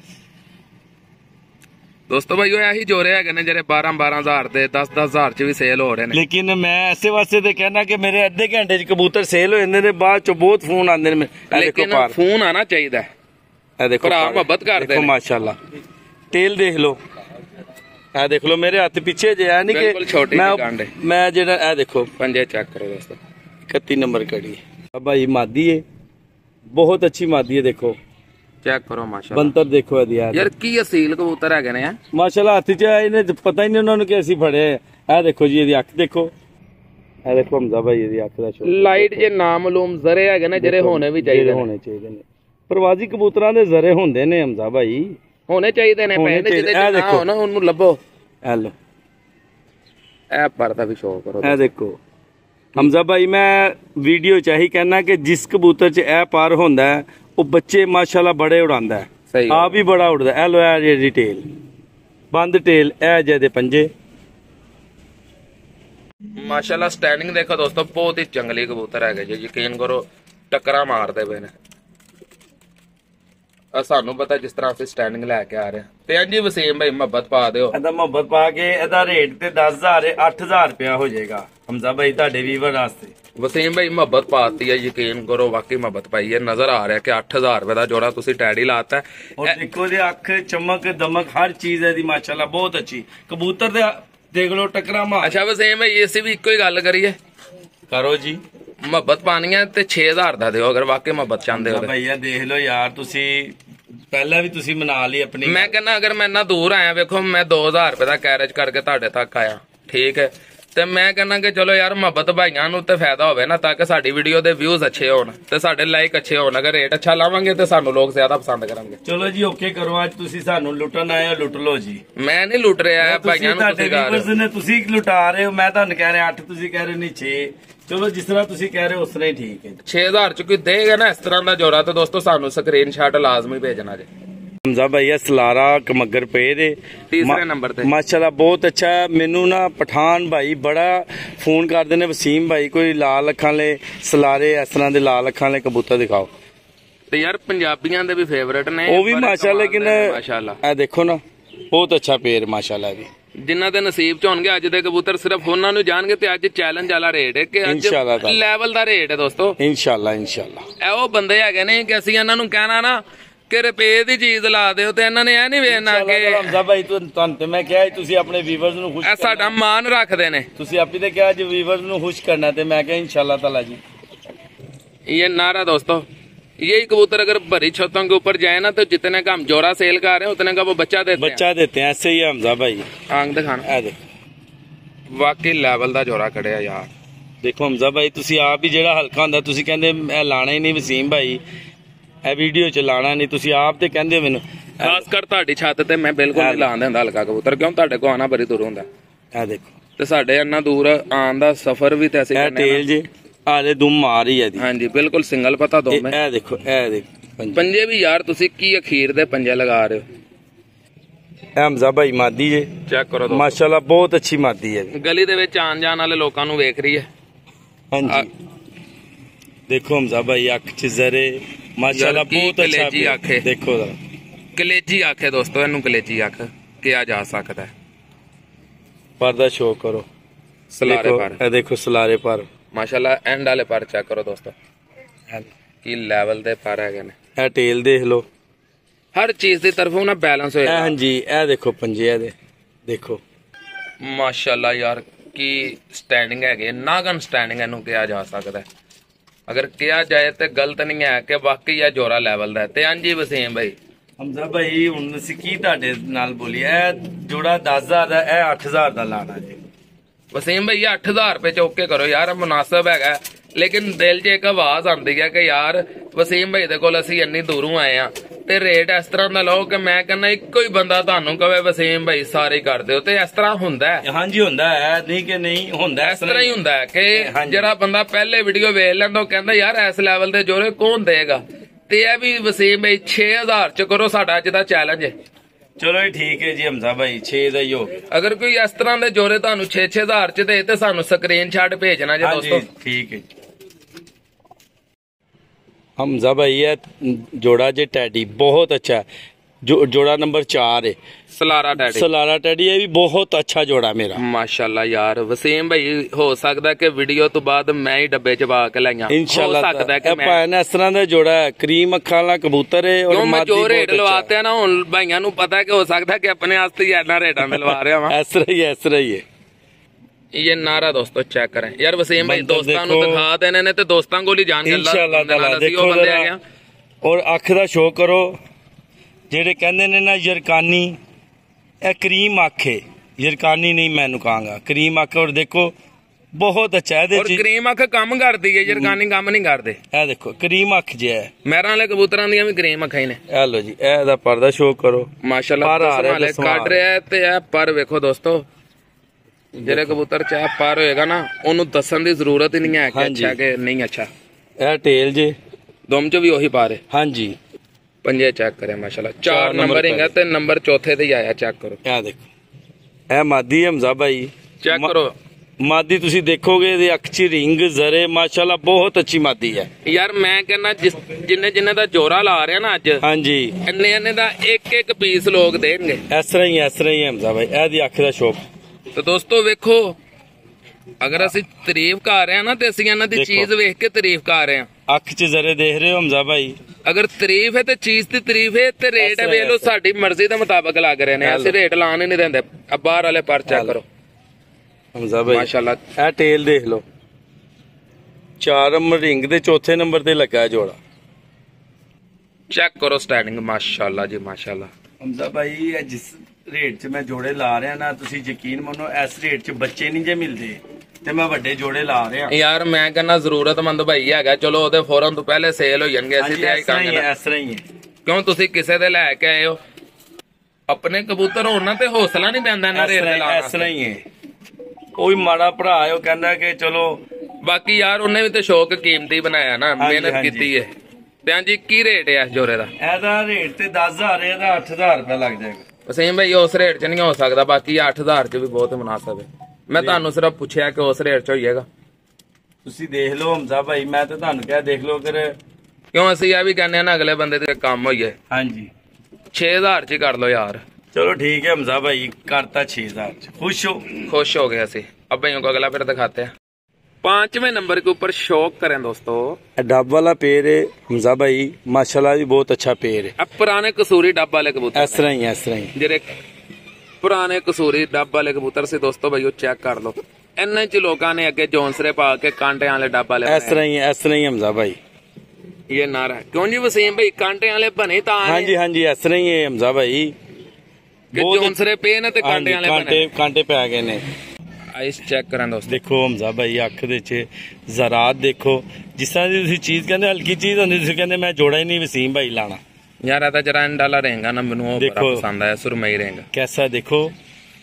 ਦੋਸਤੋ ਭਾਈਓ ਇਹੀ ਜੋੜੇ ਹੈਗੇ ਨੇ ਜਿਹੜੇ 12,000 ਦੇ 10,000 ਚ ਵੀ ਸੇਲ ਹੋ ਰਹੇ ਨੇ। ਲੇਕਿਨ ਮੈਂ ਐਸੇ ਵਾਸਤੇ ਤੇ ਕਹਿਣਾ ਕਿ ਮੇਰੇ ਅੱਧੇ ਘੰਟੇ ਚ ਕਬੂਤਰ ਸੇਲ ਹੋ ਜਾਂਦੇ ਨੇ, ਬਾਅਦ ਚ ਬਹੁਤ ਫੋਨ ਆਉਂਦੇ ਨੇ। ਲੇਕਿਨ ਫੋਨ ਆਣਾ ਚਾਹੀਦਾ। ਇਹ ਦੇਖੋ ਭਰਾ ਮੁਹੱਬਤ ਕਰਦੇ ਨੇ ਮਾਸ਼ਾਅੱਲਾ। ਟੇਲ ਦੇਖ ਲਓ, ਇਹ ਦੇਖ ਲਓ ਮੇਰੇ ਹੱਥ ਪਿੱਛੇ ਜੇ ਹੈ ਨਹੀਂ ਕਿ ਮੈਂ ਜਿਹੜਾ ਇਹ ਦੇਖੋ ਪੰਜੇ ਚੈੱਕ ਕਰੋ ਦੋਸਤੋ। 31 ਨੰਬਰ ਕੜੀ ਹੈ ਭਾਈ, ਮਾਦੀ ਹੈ, ਬਹੁਤ ਅੱਛੀ ਮਾਦੀ ਹੈ। ਦੇਖੋ ਚੈੱਕ ਕਰੋ ਮਾਸ਼ਾਅੱਲਾ, ਬੰਤਰ ਦੇਖੋ ਇਹਦੀ ਯਾਰ ਕੀ ਅਸੀਲ ਕਬੂਤਰ ਹੈਗੇ ਨੇ ਮਾਸ਼ਾਅੱਲਾ। ਹੱਥ ਚ ਇਹਨੇ ਪਤਾ ਹੀ ਨਹੀਂ ਉਹਨਾਂ ਨੂੰ ਕਿ ਅਸੀਂ ਫੜੇ। ਇਹ ਦੇਖੋ ਜੀ ਇਹਦੀ ਅੱਖ ਦੇਖੋ, ਇਹ ਦੇਖੋ ਹਮਜ਼ਾ ਭਾਈ ਇਹਦੀ ਅੱਖ ਦਾ ਸ਼ੌਕ। ਲਾਈਟ ਜੇ ਨਾਮਲੂਮ ਜ਼ਰੇ ਹੈਗੇ ਨੇ ਜਿਹੜੇ ਹੋਣੇ ਵੀ ਚਾਹੀਦੇ ਨੇ। ਪ੍ਰਵਾਸੀ ਕਬੂਤਰਾਂ ਦੇ ਜ਼ਰੇ ਹੁੰਦੇ ਨੇ ਹਮਜ਼ਾ ਭਾਈ, ਹੋਣੇ ਚਾਹੀਦੇ ਨੇ। ਭੈਣ ਜਿਹਦੇ ਚ ਨਾ ਹੋਣ ਉਹਨੂੰ ਲੱਭੋ। ਇਹ ਲੋ, ਇਹ ਪਰਦਾ ਵੀ ਸ਼ੋਅ ਕਰੋ। ਇਹ ਦੇਖੋ ਹਮਜ਼ਾ ਭਾਈ, ਮੈਂ ਵੀਡੀਓ ਚ ਇਹੀ ਕਹਿਣਾ ਕਿ ਜਿਸ ਕਬੂਤਰ ਚ ਇਹ ਪਰ ਹੁੰਦਾ ਹੈ ਉਹ ਬੱਚੇ ਮਾਸ਼ਾਅੱਲਾ ਬੜੇ ਉਡਾਉਂਦਾ ਹੈ, ਆਪ ਵੀ ਬੜਾ ਉਡਦਾ। ਇਹ ਲੋ ਇਹ ਜਿਹੜੀ ਟੇਲ, ਬੰਦ ਟੇਲ, ਇਹ ਜਿਹਦੇ ਪੰਜੇ ਮਾਸ਼ਾਅੱਲਾ। ਸਟੈਂਡਿੰਗ ਦੇਖੋ ਦੋਸਤੋ, ਬਹੁਤ ਹੀ ਜੰਗਲੀ ਕਬੂਤਰ ਹੈਗੇ ਜੀ, ਯਕੀਨ ਕਰੋ ਟੱਕਰਾਂ ਮਾਰਦੇ ਪਏ ਨੇ। ਸਾਨੂੰ ਪਤਾ ਜਿਸ ਤਰ੍ਹਾਂ ਅਸੀਂ ਸਟੈਂਡਿੰਗ ਲੈ ਕੇ ਆ ਰਹੇ ਹਾਂ। ਤੇ ਹਾਂਜੀ ਵਸੀਮ ਭਾਈ ਮੁਹੱਬਤ ਪਾ ਦਿਓ। ਇਹਦਾ ਮੁਹੱਬਤ ਪਾ ਕੇ ਇਹਦਾ ਰੇਟ ਤੇ 10,000 8,000 ਰੁਪਇਆ ਹੋ ਜਾਏਗਾ ਹਮਜ਼ਾ ਭਾਈ ਤੁਹਾਡੇ ਵੀਵਰ ਵਾਸਤੇ। ਵਸੀਮ ਭਾਈ ਮੁਹੱਬਤ ਪਾਤੀ ਹੈ, ਯਕੀਨ ਕਰੋ ਵਾਕਈ ਮੁਹੱਬਤ ਪਾਈ ਹੈ। ਨਜ਼ਰ ਆ ਰਿਹਾ ਕਿ 8,000 ਰੁਪਏ ਦਾ ਜੋੜਾ ਤੁਸੀਂ ਟੈਡੀ ਲਾਤਾ। ਔਰ ਦੇਖੋ ਦੇ ਅੱਖ ਚਮਕ ਦਮਕ ਹਰ ਚੀਜ਼ ਇਹਦੀ ਮਾਸ਼ਾਅੱਲਾ ਬਹੁਤ ਅੱਛੀ। ਕਬੂਤਰ ਦੇ ਦੇਖ ਲਓ ਟੱਕਰਾਂ ਮਾਰ। ਅੱਛਾ ਵਸੀਮ ਭਾਈ ਅਸੀਂ ਵੀ ਇੱਕੋ ਹੀ ਗੱਲ ਕਰੀਏ, ਕਰੋ ਜੀ। ਮੁਹੱਬਤ ਪਾਣੀ ਹੈ ਤੇ 6000 ਦਾ ਦਿਓ ਅਗਰ ਵਾਕਈ ਮੁਹੱਬਤ ਚਾਹੁੰਦੇ ਹੋ। ਭਈਆ ਦੇਖ ਲਓ ਯਾਰ, ਤੁਸੀਂ ਪਹਿਲਾਂ ਵੀ ਤੁਸੀਂ ਮਨਾ ਲਈ ਆਪਣੀ। ਮੈਂ ਕਹਿੰਦਾ ਅਗਰ ਮੈਂ ਇੰਨਾ ਦੂਰ ਆਇਆ, ਵੇਖੋ ਮੈਂ 2000 ਰੁਪਏ ਦਾ ਕੈਰੇਜ ਕਰਕੇ ਤੁਹਾਡੇ ਤੱਕ ਆਇਆ, ਠੀਕ ਹੈ। ਤੇ ਮੈਂ ਕਹਿੰਦਾ ਕਿ ਚਲੋ ਯਾਰ ਮੁਹੱਬਤ ਭਾਈਆਂ ਨੂੰ ਤੇ ਫਾਇਦਾ ਹੋਵੇ ਨਾ, ਤਾਂ ਕਿ ਸਾਡੀ ਵੀਡੀਓ ਦੇ ਵਿਊਜ਼ ਅੱਛੇ ਹੋਣ ਤੇ ਸਾਡੇ ਲਾਈਕ ਅੱਛੇ ਹੋਣ। ਅਗਰ ਰੇਟ ਅੱਛਾ ਲਾਵਾਂਗੇ ਤੇ ਸਾਨੂੰ ਲੋਕ ਜ਼ਿਆਦਾ ਪਸੰਦ ਕਰਨਗੇ। ਚਲੋ ਜੀ ਓਕੇ ਕਰੋ, ਅੱਜ ਤੁਸੀਂ ਸਾਨੂੰ ਲੁੱਟਣ ਆਏ ਹੋ, ਲੁੱਟ ਲਓ ਜੀ। ਮੈਂ ਨਹੀਂ ਲੁੱਟ ਰਿਹਾ ਭਾਈਆਂ ਨੂੰ, ਤੁਸੀਂ ਲੁਟਾ ਰਹੇ ਹੋ। ਮੈਂ ਤੁਹਾਨੂੰ ਕਹਿ ਰਿਹਾ 8, ਤੁਸੀਂ ਕਹਿ ਰਹੇ ਨਹੀਂ 6। ਚਲੋ ਜਿਸ ਤਰ੍ਹਾਂ ਤੁਸੀਂ ਕਹਿ ਰਹੇ ਹੋ ਉਸ ਤਰ੍ਹਾਂ ਹੀ ਠੀਕ ਹੈ। 6000 ਚ ਕੋਈ ਦੇਗਾ ਨਾ ਇਸ ਤਰ੍ਹਾਂ ਦਾ ਜੋੜਾ ਤੇ ਦੋਸਤੋ ਸਾਨੂੰ ਸਕਰੀਨਸ਼ਾਟ ਲਾਜ਼ਮੀ ਭੇਜਣਾ ਜੀ। ਹਮਜ਼ਾ ਭਈਆ ਸਲਾਰਾ ਕਮੱਗਰ ਪਏ ਦੇ ਤੀਸਰੇ ਨੰਬਰ ਤੇ ਮਾਸ਼ਾਅੱਲਾ ਬਹੁਤ ਅੱਛਾ। ਮੈਨੂੰ ਨਾ ਪਠਾਨ ਭਾਈ ਬੜਾ ਫੋਨ ਕਰਦੇ ਨੇ, ਵਸੀਮ ਭਾਈ ਕੋਈ ਲਾਲ ਅੱਖਾਂ ਵਾਲੇ ਸਲਾਰੇ ਇਸ ਤਰ੍ਹਾਂ ਦੇ ਲਾਲ ਅੱਖਾਂ ਵਾਲੇ ਕਬੂਤਰ ਦਿਖਾਓ। ਤੇ ਯਾਰ ਪੰਜਾਬੀਆਂ ਦੇ ਵੀ ਫੇਵਰੇਟ ਨੇ ਉਹ ਵੀ ਮਾਸ਼ਾਅੱਲਾ। ਲੇਕਿਨ ਮਾਸ਼ਾਅੱਲਾ ਇਹ ਦੇਖੋ ਨਾ ਬਹੁਤ ਅੱਛਾ ਪੇਰ ਮਾਸ਼ਾਅੱਲਾ ਵੀ। ਜਿਨ੍ਹਾਂ ਦੇ ਨਸੀਬ ਚ ਹੋਣਗੇ ਅੱਜ ਦੇ ਕਬੂਤਰ ਸਿਰਫ ਉਹਨਾਂ ਨੂੰ ਜਾਣਗੇ। ਤੇ ਅੱਜ ਚੈਲੰਜ ਵਾਲਾ ਰੇਟ ਹੈ ਕਿ ਅੱਜ ਲੈਵਲ ਦਾ ਰੇਟ ਹੈ ਦੋਸਤੋ। ਇਨਸ਼ਾਅੱਲਾ ਇਨਸ਼ਾਅੱਲਾ। ਇਹ ਉਹ ਬੰਦੇ ਹੈਗੇ ਨੇ ਕਿ ਅਸੀਂ ਇਹਨਾਂ ਨੂੰ ਕਹਿਣਾ ਨਾ ਕਿ ਰੁਪਏ ਦੀ ਚੀਜ਼ ਲਾ ਦਿਓ ਤੇ ਇਹਨਾਂ ਨੇ ਇਹ ਨਹੀਂ ਵੇਖਣਾ ਕਿ ਹਮਜ਼ਾ ਭਾਈ ਤੁਹਾਨੂੰ ਤੇ ਮੈਂ ਕਿਹਾ ਤੁਸੀਂ ਆਪਣੇ ਵੀਵਰਸ ਨੂੰ ਖੁਸ਼ ਇਹ ਸਾਡਾ ਮਾਨ ਰੱਖਦੇ ਨੇ। ਤੁਸੀਂ ਆਪੀ ਤੇ ਕਿਹਾ ਜੀ ਵੀਵਰਸ ਨੂੰ ਖੁਸ਼ ਕਰਨਾ, ਤੇ ਮੈਂ ਕਿਹਾ ਇਨਸ਼ਾਅੱਲਾ ਤਾਲਾ जी। ये नारा दोस्तों, यही कबूतर अगर भरी छतों के ऊपर जाए ना तो जितने का हम जोड़ा सेल कर रहे हैं उतने का वो बच्चा देते हैं। ऐसे ही है हमजा भाई। आंख दिखाना वाकई लेवल दा जोड़ा कड़िया यार। देखो हमजा भाई तुसी आप ही जेड़ा हल्का हुंदा तुसी कहंदे लाना ही नहीं वसीम भाई, ए वीडियो च लाना नहीं, तुसी आप ते कहंदे मैनू खास कर ਤੁਹਾਡੀ ਛੱਤ ਤੇ मैं बिल्कुल नहीं लाण दिंदा हल्का कबूतर, क्यों ਤੁਹਾਡੇ को आना बड़ी दूर हुंदा। ए देखो ਤੇ ਸਾਡੇ ਇੰਨਾ ਦੂਰ ਆਉਣ ਦਾ ਸਫ਼ਰ ਵੀ ਤੇ ਅਸੀਂ ਇਹ ਕਰਨੇ ਟੇਲ ਜੇ ਆਲੇ ਦੁਮ ਮਾਰ ਹੀ ਹੈ ਦੀ। ਹਾਂਜੀ ਬਿਲਕੁਲ ਸਿੰਗਲ ਪਤਾ ਦੋ ਮੈਂ। ਇਹ ਦੇਖੋ ਇਹ ਦੇਖ ਪੰਜੇ ਵੀ ਯਾਰ ਤੁਸੀਂ ਕੀ ਅਖੀਰ ਦੇ ਪੰਜੇ ਲਗਾ ਰਹੇ ਹੋ। ਹਮਜ਼ਾ ਭਾਈ ਮਾਦੀ ਜੇ ਚੈੱਕ ਕਰੋ ਦੋਸਤੋ, ਮਾਸ਼ਾਅੱਲਾ ਬਹੁਤ ਅੱਛੀ ਮਾਦੀ ਹੈ। ਗਲੀ ਦੇ ਵਿੱਚ ਆਣ ਜਾਣ ਵਾਲੇ ਲੋਕਾਂ ਨੂੰ ਵੇਖ ਰਹੀ ਹੈ। ਹਾਂਜੀ ਦੇਖੋ ਹਮਜ਼ਾ ਭਾਈ ਅੱਖ ਚ ਜ਼ਰੇ ਮਾਸ਼ਾਅੱਲਾ ਬਹੁਤ ਅੱਛਾ ਕਲੇਜੀ ਅੱਖ ਹੈ। ਦੇਖੋ ਜ਼ਰਾ ਕਲੇਜੀ ਅੱਖ ਹੈ ਦੋਸਤੋ, ਇਹਨੂੰ ਕਲੇਜੀ ਅੱਖ ਕਿਹਾ ਜਾ ਸਕਦਾ ਹੈ। ਪਰਦਾ ਸ਼ੋ ਕਰੋ, ਸਲਾਰੇ ਦੇਖੋ ਪਰ ਇਹ ਦੇਖੋ ਸਲਾਰੇ ਪਰ ਮਾਸ਼ਾਅੱਲਾ ਐਂਡ ਵਾਲੇ ਪਰ ਚੈੱਕ ਕਰੋ ਦੋਸਤੋ, ਕੀ ਲੈਵਲ ਦੇ ਪਰ ਹੈਗੇ ਨੇ। ਇਹ ਟੇਲ ਦੇਖ ਲਓ, ਹਰ ਚੀਜ਼ ਦੀ ਤਰਫੋਂ ਨਾ ਬੈਲੈਂਸ ਇਹ ਹੋਏਗਾ। ਹਾਂਜੀ ਇਹ ਦੇਖੋ ਪੰਜੇ ਇਹਦੇ ਦੇਖੋ ਮਾਸ਼ਾਅੱਲਾ ਯਾਰ ਕੀ ਸਟੈਂਡਿੰਗ ਹੈਗੇ, ਨਾਗਨ ਸਟੈਂਡਿੰਗ ਇਹਨੂੰ ਕਿਹਾ ਜਾ ਸਕਦਾ ਹੈ। ਅਗਰ ਕਿਹਾ ਜਾਏ ਤੇ ਗਲਤ ਨਹੀਂ ਹੈ ਕਿ ਵਾਕਈ ਇਹ ਜੋਰਾ ਲੈਵਲ ਦਾ ਹੈ। ਤੇ ਹਾਂਜੀ ਵਸੀਮ ਭਾਈ, ਹਮਜ਼ਾ ਭਾਈ ਹੁਣ ਅਸੀਂ ਕੀ ਤੁਹਾਡੇ ਨਾਲ ਬੋਲੀ, ਇਹ ਜੋੜਾ 10,000 ਦਾ, ਇਹ 8,000 ਦਾ ਲਾਣਾ ਜੀ। ਵਸੀਮ ਭਾਈ 8000 ਰੁਪਏ ਚੌਕੇ ਕਰੋ ਯਾਰ, ਮੁਨਾਸਬ ਹੈਗਾ। ਲੇਕਿਨ ਦਿਲ 'ਚ ਇੱਕ ਆਵਾਜ਼ ਆਉਂਦੀ ਹੈ ਕਿ ਯਾਰ ਵਸੀਮ ਭਾਈ ਦੇ ਕੋਲ ਅਸੀਂ ਇੰਨੀ ਦੂਰੋਂ ਆਏ ਆ ਤੇ ਰੇਟ ਇਸ ਤਰ੍ਹਾਂ ਦਾ ਲਓ ਕਿ ਮੈਂ ਕਹਿੰਦਾ ਇੱਕੋ ਹੀ ਬੰਦਾ ਤੁਹਾਨੂੰ ਕਹੇ ਵਸੀਮ ਭਾਈ ਸਾਰੇ ਕਰ ਦਿਓ। ਤੇ ਇਸ ਤਰ੍ਹਾਂ ਹੁੰਦਾ ਹੈ। ਹਾਂਜੀ ਹੁੰਦਾ ਹੈ, ਨਹੀਂ ਕਿ ਨਹੀਂ ਹੁੰਦਾ, ਇਸ ਤਰ੍ਹਾਂ ਹੀ ਹੁੰਦਾ ਹੈ ਕਿ ਜਿਹੜਾ ਬੰਦਾ ਪਹਿਲੇ ਵੀਡੀਓ ਵੇਖ ਲੈਂਦਾ ਉਹ ਕਹਿੰਦਾ ਯਾਰ ਇਸ ਲੈਵਲ ਦੇ ਜੋਰੇ ਕੌਣ ਦੇਗਾ। ਤੇ ਇਹ ਵੀ ਵਸੀਮ ਭਾਈ 6000 ਚ ਕਰੋ, ਸਾਡਾ ਅੱਜ ਦਾ ਚੈਲੰਜ ਹੈ। ਚਲੋ ਜੀ ਠੀਕ ਹੈ ਜੀ ਹਮਜ਼ਾ ਭਾਈ 6 ਦਾ ਹੀ ਹੋ ਗਿਆ। ਅਗਰ ਕੋਈ ਇਸ ਤਰ੍ਹਾਂ ਦੇ ਜੋਰੇ ਤੁਹਾਨੂੰ 6-6000 ਚ ਦੇ ਤੇ ਸਾਨੂੰ ਸਕਰੀਨਸ਼ਾਟ ਭੇਜਣਾ ਜੇ ਦੋਸਤੋ। ਠੀਕ ਹੈ ਹਮਜ਼ਾ ਭਾਈ ਇਹ ਜੋੜਾ ਜੇ ਟੈਡੀ ਬਹੁਤ ਅੱਛਾ ਹੈ, ਜੋੜਾ ਨੰਬਰ 4 ਹੈ ਸਲਾਰਾ ਟੈਡੀ, ਸਲਾਰਾ ਟੈਡੀ, ਇਹ ਵੀ ਬਹੁਤ ਅੱਛਾ ਜੋੜਾ ਮੇਰਾ ਮਾਸ਼ਾਅੱਲਾ ਯਾਰ। ਵਸੀਮ ਭਾਈ ਹੋ ਸਕਦਾ ਕਿ ਵੀਡੀਓ ਤੋਂ ਬਾਅਦ ਮੈਂ ਹੀ ਡੱਬੇ ਚ ਪਾ ਕੇ ਲਾਈਆਂ, ਇਨਸ਼ਾਅੱਲਾ ਹੋ ਸਕਦਾ ਕਿ ਮੈਂ ਭਾਈ ਇਸ ਤਰ੍ਹਾਂ ਦਾ ਜੋੜਾ ਹੈ, ਕਰੀਮ ਅੱਖਾਂ ਵਾਲਾ ਕਬੂਤਰ ਹੈ ਔਰ ਮੈਂ ਜੋ ਰੇਟ ਲਵਾਤੇ ਨਾ ਹੁਣ ਭਾਈਆਂ ਨੂੰ ਪਤਾ ਕਿ ਹੋ ਸਕਦਾ ਕਿ ਆਪਣੇ ਵਾਸਤੇ ਹੀ ਐਨਾ ਰੇਟਾਂ ਤੇ ਲਵਾ ਰਿਹਾ ਵਾਂ। ਇਸ ਤਰ੍ਹਾਂ ਹੀ ਹੈ। ਇਹ ਨਾਰਾ ਦੋਸਤੋ ਚੈੱਕ ਕरें ਯਾਰ। ਵਸੀਮ ਭਾਈ ਦੋਸਤਾਂ ਨੂੰ ਦਿਖਾ ਦੇਣੇ ਨੇ ਤੇ ਦੋਸਤਾਂ ਕੋਲ ਹੀ ਜਾਣ। ਇਨਸ਼ਾਅੱਲਾ ਤਾਲਾ ਦੇਖੋ ਔਰ ਅੱਖ ਦਾ ਸ਼ੋਅ ਕਰੋ। ਜਿਹੜੇ ਕਹਿੰਦੇ ਨੇ ਨਾ ਯਰਕਾਨੀ, ਇਹ ਕਰੀਮ ਅੱਖ ਹੈ, ਯਰਕਾਨੀ ਨਹੀਂ ਮੈਨੂੰ ਕਹਾਂਗਾ, ਕਰੀਮ ਅੱਖ। ਔਰ ਦੇਖੋ ਬਹੁਤ ਅੱਛਾ ਇਹਦੇ ਚ ਕਰੀਮ ਅੱਖ ਕੰਮ ਕਰਦੀ ਹੈ, ਯਰਕਾਨੀ ਕੰਮ ਨਹੀਂ ਕਰਦੇ। ਇਹ ਦੇਖੋ ਕਰੀਮ ਅੱਖ ਜੇ ਹੈ, ਮਹਿਰਾਂ ਵਾਲੇ ਕਬੂਤਰਾਂ ਦੀਆਂ ਵੀ ਕਰੀਮ ਅੱਖਾਂ ਹੀ ਨੇ। ਇਹ ਲੋ ਜੀ ਇਹਦਾ ਪਰਦਾ ਸ਼ੋਅ ਕਰੋ ਮਾਸ਼ਾਅੱਲਾ। ਕੱਢ ਰਿਹਾ ਤੇ ਇਹ ਪਰ ਵੇਖੋ ਦੋਸਤੋ, ਜਿਹੜੇ ਕਬੂਤਰ ਚ ਪਰ ਹੋਏਗਾ ਨਾ ਉਹਨੂੰ ਦੱਸਣ ਦੀ ਜ਼ਰੂਰਤ ਹੀ ਨਹੀਂ ਹੈ ਕਿ ਅੱਛਾ ਕਿ ਨਹੀਂ ਅੱਛਾ। ਇਹ ਟੇਲ ਜੇ ਦੁਮ ਚ ਵੀ ਉਹੀ ਪਾ ਰਹੇ। ਹਾਂਜੀ ਪੰਜੇ ਚੈੱਕ ਕਰੇ ਮਾਸ਼ਾਅੱਲਾ, 4 ਨੰਬਰ ਹੈਗਾ ਤੇ ਨੰਬਰ ਚੌਥੇ ਤੇ ਹੀ ਆਇਆ। ਚੈੱਕ ਕਰੋ, ਇਹ ਦੇਖੋ ਇਹ ਮਾਦੀ ਹਮਜ਼ਾ ਭਾਈ ਚੈੱਕ ਕਰੋ। ਮਾਦੀ ਤੁਸੀਂ ਦੇਖੋਗੇ ਇਹਦੇ ਅੱਖ 'ਚ ਰਿੰਗ ਜ਼ਰੇ ਮਾਸ਼ਾਅੱਲਾ ਬਹੁਤ ਅੱਛੀ ਮਾਦੀ ਹੈ ਯਾਰ। ਮੈਂ ਕਹਿੰਦਾ ਜਿੰਨੇ ਦਾ ਜੋਰਾ ਲਾ ਰਿਹਾ ਨਾ ਅੱਜ, ਹਾਂਜੀ ਇੰਨੇ ਦਾ ਇੱਕ ਪੀਸ ਲੋਕ ਦੇਣਗੇ। ਇਸ ਤਰ੍ਹਾਂ ਹੀ ਹਮਜ਼ਾ ਭਾਈ ਇਹਦੀ ਅੱਖ ਦਾ ਸ਼ੌਕ। ਤੇ ਦੋਸਤੋ ਵੇਖੋ, ਅਗਰ ਅਸੀਂ ਤਾਰੀਫ ਕਰ ਰਹੇ ਹਾਂ ਨਾ ਤੇ ਅਸੀਂ ਇਹਨਾਂ ਦੀ ਚੀਜ਼ ਵੇਖ ਕੇ ਤਾਰੀਫ ਕਰ ਰਹੇ ਹਾਂ। ਅੱਖ 'ਚ ਜ਼ਰੇ ਦੇਖ ਰਹੇ ਹੋ ਹਮਜ਼ਾ ਭਾਈ। ਅਗਰ ਤਾਰੀਫ ਹੈ ਤੇ ਚੀਜ਼ ਦੀ ਤਾਰੀਫ ਹੈ ਤੇ ਰੇਟ ਵੇਖ ਲਓ ਸਾਡੀ ਮਰਜ਼ੀ ਦੇ ਮੁਤਾਬਕ ਲੱਗ ਰਹੇ ਨੇ। ਅਸੀਂ ਰੇਟ ਲਾਣ ਹੀ ਨਹੀਂ ਦਿੰਦੇ। ਬਾਹਰ ਵਾਲੇ ਪਰ ਚੈੱਕ ਕਰੋ ਹਮਜ਼ਾ ਭਾਈ ਮਾਸ਼ਾਅੱਲਾ। ਇਹ ਟੇਲ ਦੇਖ ਲਓ, 4 ਨੰਬਰ ਰਿੰਗ ਦੇ ਚੌਥੇ ਨੰਬਰ ਤੇ ਲੱਗਾ ਜੋੜਾ। ਚੈੱਕ ਕਰੋ ਸਟੈਂਡਿੰਗ ਮਾਸ਼ਾਅੱਲਾ ਜੀ ਮਾਸ਼ਾਅੱਲਾ। ਹਮਜ਼ਾ ਭਾਈ ਜਿਸ ਰੇਟ 'ਚ ਮੈਂ ਜੋੜੇ ਲਾ ਰਿਹਾ ਨਾ, ਤੁਸੀਂ ਯਕੀਨ ਮੰਨੋ ਇਸ ਰੇਟ 'ਚ ਬੱਚੇ ਨਹੀਂ ਜੇ ਮਿਲਦੇ ਤੇ ਮੈਂ ਵੱਡੇ ਜੋੜੇ ਲਾ ਰਿਹਾ ਯਾਰ। ਮੈਂ ਕਹਿੰਦਾ ਜ਼ਰੂਰਤਮੰਦ ਭਾਈ ਹੈਗਾ, ਚਲੋ ਉਹਦੇ ਫੌਰਨ ਤੋਂ ਪਹਿਲੇ ਸੇਲ ਹੋ ਜਾਣਗੇ। ਅਸੀਂ ਤੇ ਇਸ ਤਰ੍ਹਾਂ ਹੀ ਹੈ। ਕਿਉਂ ਤੁਸੀਂ ਕਿਸੇ ਦੇ ਲੈ ਕੇ ਆਏ ਹੋ, ਆਪਣੇ ਕਬੂਤਰ ਹੋਣ ਨਾ ਤੇ ਹੌਸਲਾ ਨਹੀਂ ਪੈਂਦਾ ਇਹਨਾਂ ਰੇਟ ਤੇ ਲਾਉਣ। ਇਸ ਤਰ੍ਹਾਂ ਹੀ ਹੈ। ਕੋਈ ਮਾੜਾ ਭਰਾ ਹੈ ਉਹ ਕਹਿੰਦਾ ਕਿ ਚਲੋ, ਬਾਕੀ ਯਾਰ ਉਹਨੇ ਵੀ ਤੇ ਸ਼ੌਕ ਕੀਮਤੀ ਬਣਾਇਆ ਨਾ, ਮਿਹਨਤ ਕੀਤੀ ਹੈ। ਤੇ ਹਾਂਜੀ ਕੀ ਰੇਟ ਹੈ ਇਸ ਜੋੜੇ ਦਾ? ਇਹਦਾ ਰੇਟ ਤੇ 10,000 ਹੈ, ਇਹਦਾ 8,000 ਰੁਪਏ ਲੱਗ ਜਾਏਗਾ। ਵਸੀਮ ਭਾਈ ਉਸ ਰੇਟ 'ਚ ਨਹੀਂ ਹੋ ਸਕਦਾ, ਬਾਕੀ 8,000 'ਚ ਵੀ ਬਹੁਤ ਮੁਨਾਸਬ ਹੈ। ਮੈਂ ਤੁਹਾਨੂੰ ਸਿਰਫ ਪੁੱਛਿਆ ਕਿ ਉਸ ਰੇਟ 'ਚ ਹੋਈਏਗਾ। ਤੁਸੀਂ ਦੇਖ ਲਓ ਹਮਜ਼ਾ ਭਾਈ, ਮੈਂ ਤਾਂ ਤੁਹਾਨੂੰ ਕਿਹਾ ਦੇਖ ਲਓ। ਕਿਉਂ ਅਸੀਂ ਇਹ ਵੀ ਕਹਿੰਦੇ ਆ ਨਾ ਅਗਲੇ ਬੰਦੇ ਦੇ ਕੰਮ ਹੋਈਏ। ਹਾਂਜੀ 6000 'ਚ ਹੀ ਕਰ ਲਓ ਯਾਰ। चलो ठीक है हमजा भाई, करता 6,000। खुश हो गए ऐसे। अब भाइयों को अगला फिर दिखाते हैं। 5वें नंबर के ऊपर शौक करें दोस्तों, डब वाला पेड़ है हमजा भाई, माशाल्लाह जी बहुत अच्छा पेड़ है। अब पुराने कसूरी डब वाले कबूतर इस तरह ही जेरे पुराने कसूरी डब वाले कबूतर से दोस्तों भाई चेक कर लो। इन्ने च लोगों ने अगे जौनसरे पा के कांटे वाले डब वाले इस तरह ही हमजा भाई। ये नारा है क्यों जी वसीम भाई, कांटे वाले बने ता? हाँ जी इस तरह ही है हमजा भाई। जौनसरे पे ने ते कांटे वाले बने, कांटे पे आ गए ने। आइस चेक करें दोस्तों, देखो हमजा भाई अख दे च ज़रात देखो, जिस तरह दी चीज कहंदे हल्की चीज होंदी, तुसीं कहंदे मैं जोड़ा ही नहीं वसीम भाई लाना। यार आता जरा इंडाला रहेगा ना, मैनू बड़ा पसंद आया, सुरमई रहेगा। कैसा देखो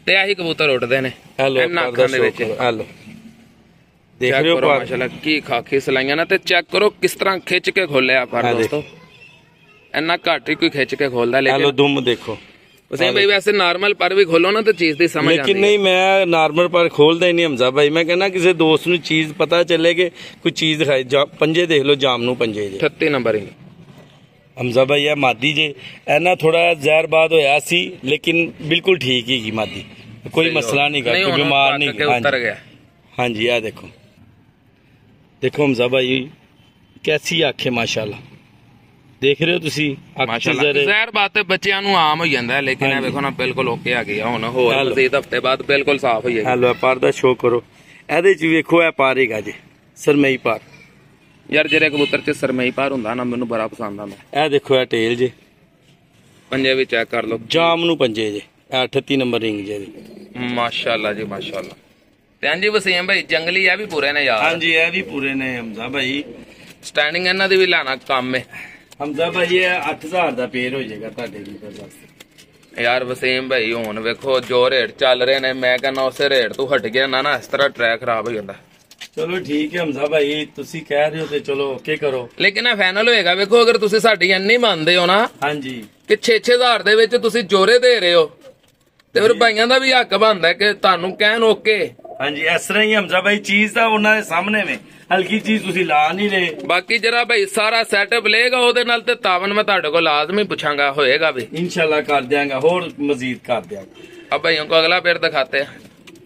ਤੇ ਆਹੀ ਕਬੂਤਰ ਉੱਡਦੇ ਨੇ ਹੈਲੋ ਇਹਨਾਂ ਅੱਖਾਂ ਦੇ ਵਿੱਚ। ਹੈਲੋ ਦੇਖ ਚੈੱਕ ਰਹੇ ਹੋ ਕਰੋ ਪਰ ਮਾਸ਼ਾਅੱਲਾ ਕੀ ਖਾਕੀ ਸਲਾਈਆਂ ਨਾ, ਤੇ ਚੈੱਕ ਕਰੋ ਕਿਸ ਤਰ੍ਹਾਂ ਖਿੱਚ ਕੇ ਖੋਲਿਆ ਪਰ ਦੋਸਤੋ, ਇੰਨਾ ਘੱਟ ਹੀ ਕੋਈ ਖਿੱਚ ਕੇ ਖੋਲਦਾ। ਹੈਲੋ ਲੇਕਿਨ ਦੁਮ ਦੇਖੋ ਵਸੀਮ ਭਾਈ ਵੈਸੇ ਨਾਰਮਲ ਪਰ ਵੀ ਖੋਲੋ ਨਾ ਤਾਂ ਚੀਜ਼ ਦੀ ਸਮਝ ਆਉਂਦੀ ਲੇਕਿਨ ਨਹੀਂ ਮੈਂ ਨਾਰਮਲ ਪਰ ਖੋਲਦਾ ਹੀ ਨਹੀਂ ਹਮਜ਼ਾ ਭਾਈ। ਮੈਂ ਕਹਿੰਦਾ ਕਿਸੇ ਦੋਸਤ ਨੂੰ ਚੀਜ਼ ਪਤਾ ਚੱਲੇ ਕਿ ਕੋਈ ਚੀਜ਼ ਦਿਖਾਏ। ਪੰਜੇ ਦੇਖ ਲਓ ਜਾਮ ਨੂੰ ਪੰਜੇ ਜੇ 38 ਨੰਬਰ ਹੀ ਹਮਜ਼ਾ ਭਾਈ ਇਹ ਮਾਦੀ ਜੇ ਇਹਨਾਂ ਥੋੜਾ ਜ਼ਹਿਰਬਾਦ ਹੋਇਆ ਸੀ ਲੇਕਿਨ ਬਿਲਕੁਲ ਠੀਕ ਹੀ ਮਾਦੀ, ਕੋਈ ਮਸਲਾ ਨਹੀਂ ਗਾ, ਕੋਈ ਬਿਮਾਰ ਨਹੀਂ ਉਤਰ ਗਿਆ। ਹਾਂਜੀ ਇਹ ਦੇਖੋ ਦੇਖੋ ਹਮਜ਼ਾ ਭਾਈ ਕੈਸੀ ਆਖੇ ਮਾਸ਼ਾਅੱਲਾ ਦੇਖ ਰਹੇ ਹੋ ਤੁਸੀਂ ਮਾਸ਼ਾਅੱਲਾ। ਜ਼ਹਿਰ ਬਾਤ ਤੇ ਬੱਚਿਆਂ ਨੂੰ ਆਮ ਹੋ ਜਾਂਦਾ, ਲੇਕਿਨ ਇਹ ਵੇਖੋ ਨਾ ਬਿਲਕੁਲ ਓਕੇ ਆ ਗਿਆ। ਹੁਣ ਹੋਰ ਮਜ਼ੀਦ ਹਫਤੇ ਬਾਅਦ ਬਿਲਕੁਲ ਸਾਫ਼ ਹੋ ਜਾਏਗਾ। ਹੈਲੋ ਪਰ ਦਾ ਸ਼ੋਅ ਕਰੋ, ਇਹਦੇ ਚ ਵੇਖੋ ਇਹ ਪਾਰ ਹੈਗਾ ਜੀ ਸਰਮਈ ਪਾਰ। ਯਾਰ ਜਿਹੜੇ ਕਬੂਤਰ ਚ ਸਰਮਈ ਪਾਰ ਹੁੰਦਾ ਨਾ ਮੈਨੂੰ ਬੜਾ ਪਸੰਦ ਆਉਂਦਾ। ਇਹ ਦੇਖੋ ਇਹ ਟੇਲ ਜੇ, ਪੰਜੇ ਵੀ ਚੈੱਕ ਕਰ ਲਓ ਜਾਮ ਨੂੰ ਪੰਜੇ ਜੇ, 38 ਨੰਬਰ ਰਿੰਗ ਜੇ ਮਾਸ਼ਾਅੱਲਾ ਜੀ ਮਾਸ਼ਾਅੱਲਾ। ਤੇ ਹਾਂਜੀ ਵਸੀਮ ਭਾਈ ਜੰਗਲੀ ਇਹ ਵੀ ਪੂਰੇ ਨੇ ਯਾਰ। ਹਾਂਜੀ ਇਹ ਵੀ ਪੂਰੇ ਨੇ ਹਮਜ਼ਾ ਭਾਈ। ਸਟੈਂਡਿੰਗ ਇਹਨਾਂ ਦੀ ਵੀ ਲਾਣਾ ਕੰਮ ਹੈ ਹਮਜ਼ਾ ਭਾਈ। ਇਹ 8000 ਦਾ ਪੇਰ ਹੋ ਜਾਏਗਾ ਤੁਹਾਡੇ ਲਈ ਵਾਸਤੇ ਯਾਰ ਵਸੀਮ ਭਾਈ। ਹੁਣ ਵੇਖੋ ਜੋ ਰੇਟ ਚੱਲ ਰਹੇ ਨੇ, ਮੈਂ ਕਹਿੰਦਾ ਉਸੇ ਰੇਟ ਤੋਂ ਹਟ ਗਿਆ ਨਾ ਇਸ ਤਰ੍ਹਾਂ ਟਰੈਕ ਖਰਾਬ ਹੋ ਜਾਂਦਾ। ਚਲੋ ਠੀਕ ਹੈ ਹਮਜ਼ਾ ਭਾਈ, ਤੁਸੀਂ ਕਹਿ ਰਹੇ ਹੋ ਤੇ ਚਲੋ ਓਕੇ ਕਰੋ। ਲੇਕਿਨ ਇਹ ਫਾਈਨਲ ਹੋਏਗਾ ਵੇਖੋ, ਅਗਰ ਤੁਸੀਂ ਸਾਡੀ ਇੰਨੀ ਮੰਨਦੇ ਹੋ ਨਾ ਹਾਂਜੀ ਕਿ 6-6000 ਦੇ ਵਿੱਚ ਤੁਸੀਂ ਜੋਰੇ ਦੇ ਰਹੇ ਹੋ, ਤੇ ਫਿਰ ਭਾਈਆਂ ਦਾ ਵੀ ਹੱਕ ਬਣਦਾ ਕਿ ਤੁਹਾਨੂੰ ਕਹਿਣ ਓਕੇ। ਹਾਂਜੀ ਇਸ ਤਰ੍ਹਾਂ ਹੀ ਹਮਜ਼ਾ ਭਾਈ, ਚੀਜ਼ ਤਾਂ ਉਹਨਾਂ ਦੇ ਸਾਹਮਣੇ ਵੇ, ਹਲਕੀ ਚੀਜ਼ ਤੁਸੀਂ ਲਾ ਨਹੀਂ ਰਹੇ। ਬਾਕੀ ਜਿਹੜਾ ਭਾਈ ਸਾਰਾ ਸੈਟਅਪ ਲਏਗਾ ਉਹਦੇ ਨਾਲ ਤੇ ਤਾਵਨ ਮੈਂ ਤੁਹਾਡੇ ਕੋਲ ਲਾਜ਼ਮੀ ਪੁੱਛਾਂਗਾ, ਹੋਏਗਾ ਵੀ इंशाल्लाह कर देंगे, और मजीद कर देंगे। अब भाइयों को अगला पेड़ दिखाते हैं।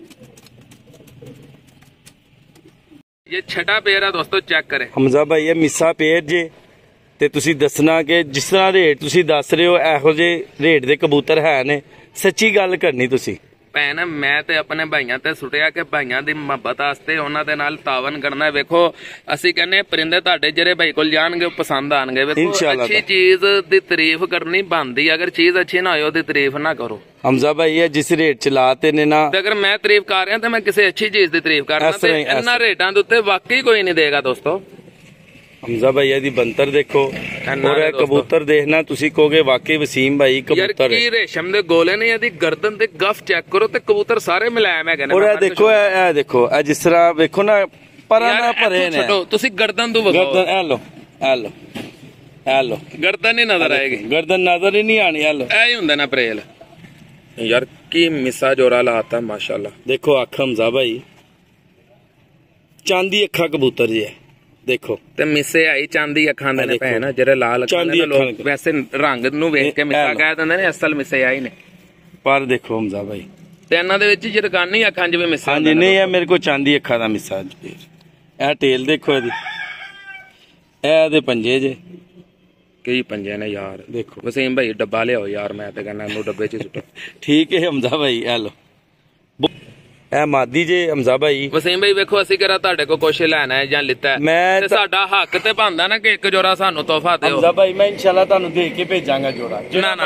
ये छठा पेड़ है दोस्तों, चेक करें। ਹਮਜ਼ਾ ਭਾਈ ਇਹ ਮਿੱਸਾ ਪੇਰ ਜੇ ਤੇ ਤੁਸੀਂ ਦੱਸਣਾ ਕਿ ਜਿਸ ਤਰ੍ਹਾਂ ਰੇਟ ਤੁਸੀਂ ਦੱਸ ਰਹੇ ਹੋ ਇਹੋ ਜਿਹੇ ਰੇਟ ਦੇ ਕਬੂਤਰ ਹੈ ਨੇ, ਸੱਚੀ ਗੱਲ ਕਰਨੀ ਤੁਸੀਂ। ਭੈਣ ਮੈਂ ਤੇ ਆਪਣੇ ਭਾਈਆਂ ਤੇ ਸੁਟਿਆ ਕਿ ਭਾਈਆਂ ਦੀ ਮੁਹੱਬਤ ਵਾਸਤੇ ਉਹਨਾਂ ਦੇ ਨਾਲ ਤਾਵਨ ਕਰਨਾ। ਵੇਖੋ ਅਸੀਂ ਕਹਿੰਦੇ ਪਰਿੰਦੇ ਤੁਹਾਡੇ ਜਿਹੜੇ ਭਾਈ ਕੋਲ ਜਾਣਗੇ ਉਹ ਪਸੰਦ ਆਣਗੇ। ਵੇਖੋ ਅੱਛੀ ਚੀਜ਼ ਦੀ ਤਾਰੀਫ ਕਰਨੀ ਬਣਦੀ, ਅਗਰ ਚੀਜ਼ ਅੱਛੀ ਨਾ ਹੋਏ ਉਹਦੀ ਤਾਰੀਫ ਨਾ ਕਰੋ। ਹਮਜ਼ਾ ਭਾਈ ਇਹ ਜਿਸ ਰੇਟ ਚ ਲਾਤੇ ਨੇ ਨਾ, ਤੇ ਅਗਰ ਮੈਂ ਤਾਰੀਫ ਕਰ ਰਿਹਾ ਤਾਂ ਮੈਂ ਕਿਸੇ ਅੱਛੀ ਚੀਜ਼ ਦੀ ਤਾਰੀਫ ਕਰਨਾ, ਤੇ ਇਹਨਾਂ ਰੇਟਾਂ ਦੇ ਉੱਤੇ ਵਾਕਈ ਕੋਈ ਨਹੀਂ ਦੇਗਾ ਦੋਸਤੋ। ਹਮਜ਼ਾ ਭਾਈ ਇਹਦੀ ਬੰਤਰ ਦੇਖੋ, ਔਰ ਇਹ ਕਬੂਤਰ ਦੇਖਣਾ ਤੁਸੀਂ ਕਹੋਗੇ ਵਾਕਈ ਵਸੀਮ ਭਾਈ ਕਬੂਤਰ ਹੈ। ਕੀ ਰੇਸ਼ਮ ਦੇ ਗੋਲੇ ਨੇ, ਇਹਦੀ ਗਰਦਨ ਤੇ ਗੱਫ ਚੈੱਕ ਕਰੋ, ਤੇ ਕਬੂਤਰ ਸਾਰੇ ਮਿਲਾਇਆ ਮੈਂ ਕਹਿੰਦਾ। ਔਰ ਇਹ ਦੇਖੋ ਇਹ ਦੇਖੋ ਇਹ ਜਿਸ ਤਰ੍ਹਾਂ ਵੇਖੋ ਨਾ ਪਰਾਂ ਨਾ ਭਰੇ ਨੇ। ਤੁਸੀਂ ਗਰਦਨ ਤੋਂ ਵਗਾਓ, ਗਰਦਨ ਇਹ ਲੋ ਇਹ ਲੋ ਇਹ ਲੋ, ਗਰਦਨ ਹੀ ਨਜ਼ਰ ਆਏਗੀ, ਗਰਦਨ ਨਜ਼ਰ ਹੀ ਨਹੀਂ ਆਣੀ। ਇਹ ਲੋ ਇਹ ਹੀ ਹੁੰਦਾ ਨਾ ਪਰੇਲ। ਯਾਰ ਕੀ ਮਿੱਸਾ ਜੋੜਾ ਲਾਤਾ ਮਾਸ਼ਾਅੱਲਾ। ਦੇਖੋ ਅੱਖ ਹਮਜ਼ਾ ਭਾਈ, ਚਾਂਦੀ ਅੱਖਾਂ ਕਬੂਤਰ ਜੀ ਹੈ ਦੇਖੋ, ਤੇ ਮਿੱਸੇ ਆਈ ਚਾਂਦੀ ਅੱਖਾਂ ਦੇ ਨੇ ਭੈਣ, ਜਿਹੜੇ ਲਾਲ ਅੱਖਾਂ ਦੇ ਲੋਕ ਵੈਸੇ ਰੰਗ ਨੂੰ ਵੇਖ ਕੇ ਮਿੱਸਾ ਕਹਿ ਦਿੰਦੇ ਨੇ, ਅਸਲ ਮਿੱਸੇ ਆਈ ਨੇ। ਪਰ ਦੇਖੋ ਹਮਜ਼ਾ ਭਾਈ ਤੇ ਇਹਨਾਂ ਦੇ ਵਿੱਚ ਜਰਗਾਨੀ ਅੱਖਾਂ ਜਿਵੇਂ ਮਿੱਸਾ। ਹਾਂਜੀ ਨਹੀਂ ਇਹ ਮੇਰੇ ਕੋਲ ਚਾਂਦੀ ਅੱਖਾਂ ਦਾ ਮਿੱਸਾ। ਇਹ ਟੇਲ ਦੇਖੋ ਇਹਦੀ, ਇਹ ਇਹਦੇ ਪੰਜੇ ਜੇ, ਕਈ ਪੰਜੇ ਨੇ ਯਾਰ। ਦੇਖੋ ਵਸੀਮ ਭਾਈ ਡੱਬਾ ਲਿਆਓ ਯਾਰ, ਮੈਂ ਤੇ ਕਹਿੰਦਾ ਇਹਨੂੰ ਡੱਬੇ 'ਚ ਸੁੱਟੋ। ਠੀਕ ਹੈ ਹਮਜ਼ਾ ਭਾਈ ਇਹ ਲੋ, ਇਹ ਮਾਦੀ ਜੇ ਹਮਜ਼ਾ ਭਾਈ। ਵਸੀਮ ਭਾਈ ਵੇਖੋ ਅਸੀਂ ਕਿਹੜਾ ਤੁਹਾਡੇ ਕੋਲ ਕੁਛ ਲੈਣਾ ਹੈ ਜਾਂ ਲਿੱਤਾ ਮੈਂ ਤੇ ਸਾਡਾ ਹੱਕ ਤੇ ਬਣਦਾ ਨਾ ਕਿ ਇੱਕ ਜੋੜਾ ਸਾਨੂੰ ਤੋਹਫਾ ਦਿਓ। ਹਮਜ਼ਾ ਭਾਈ ਮੈਂ ਇਨਸ਼ਾਅੱਲਾ ਤੁਹਾਨੂੰ ਦੇ ਕੇ ਭੇਜਾਂਗਾ ਜੋੜਾ।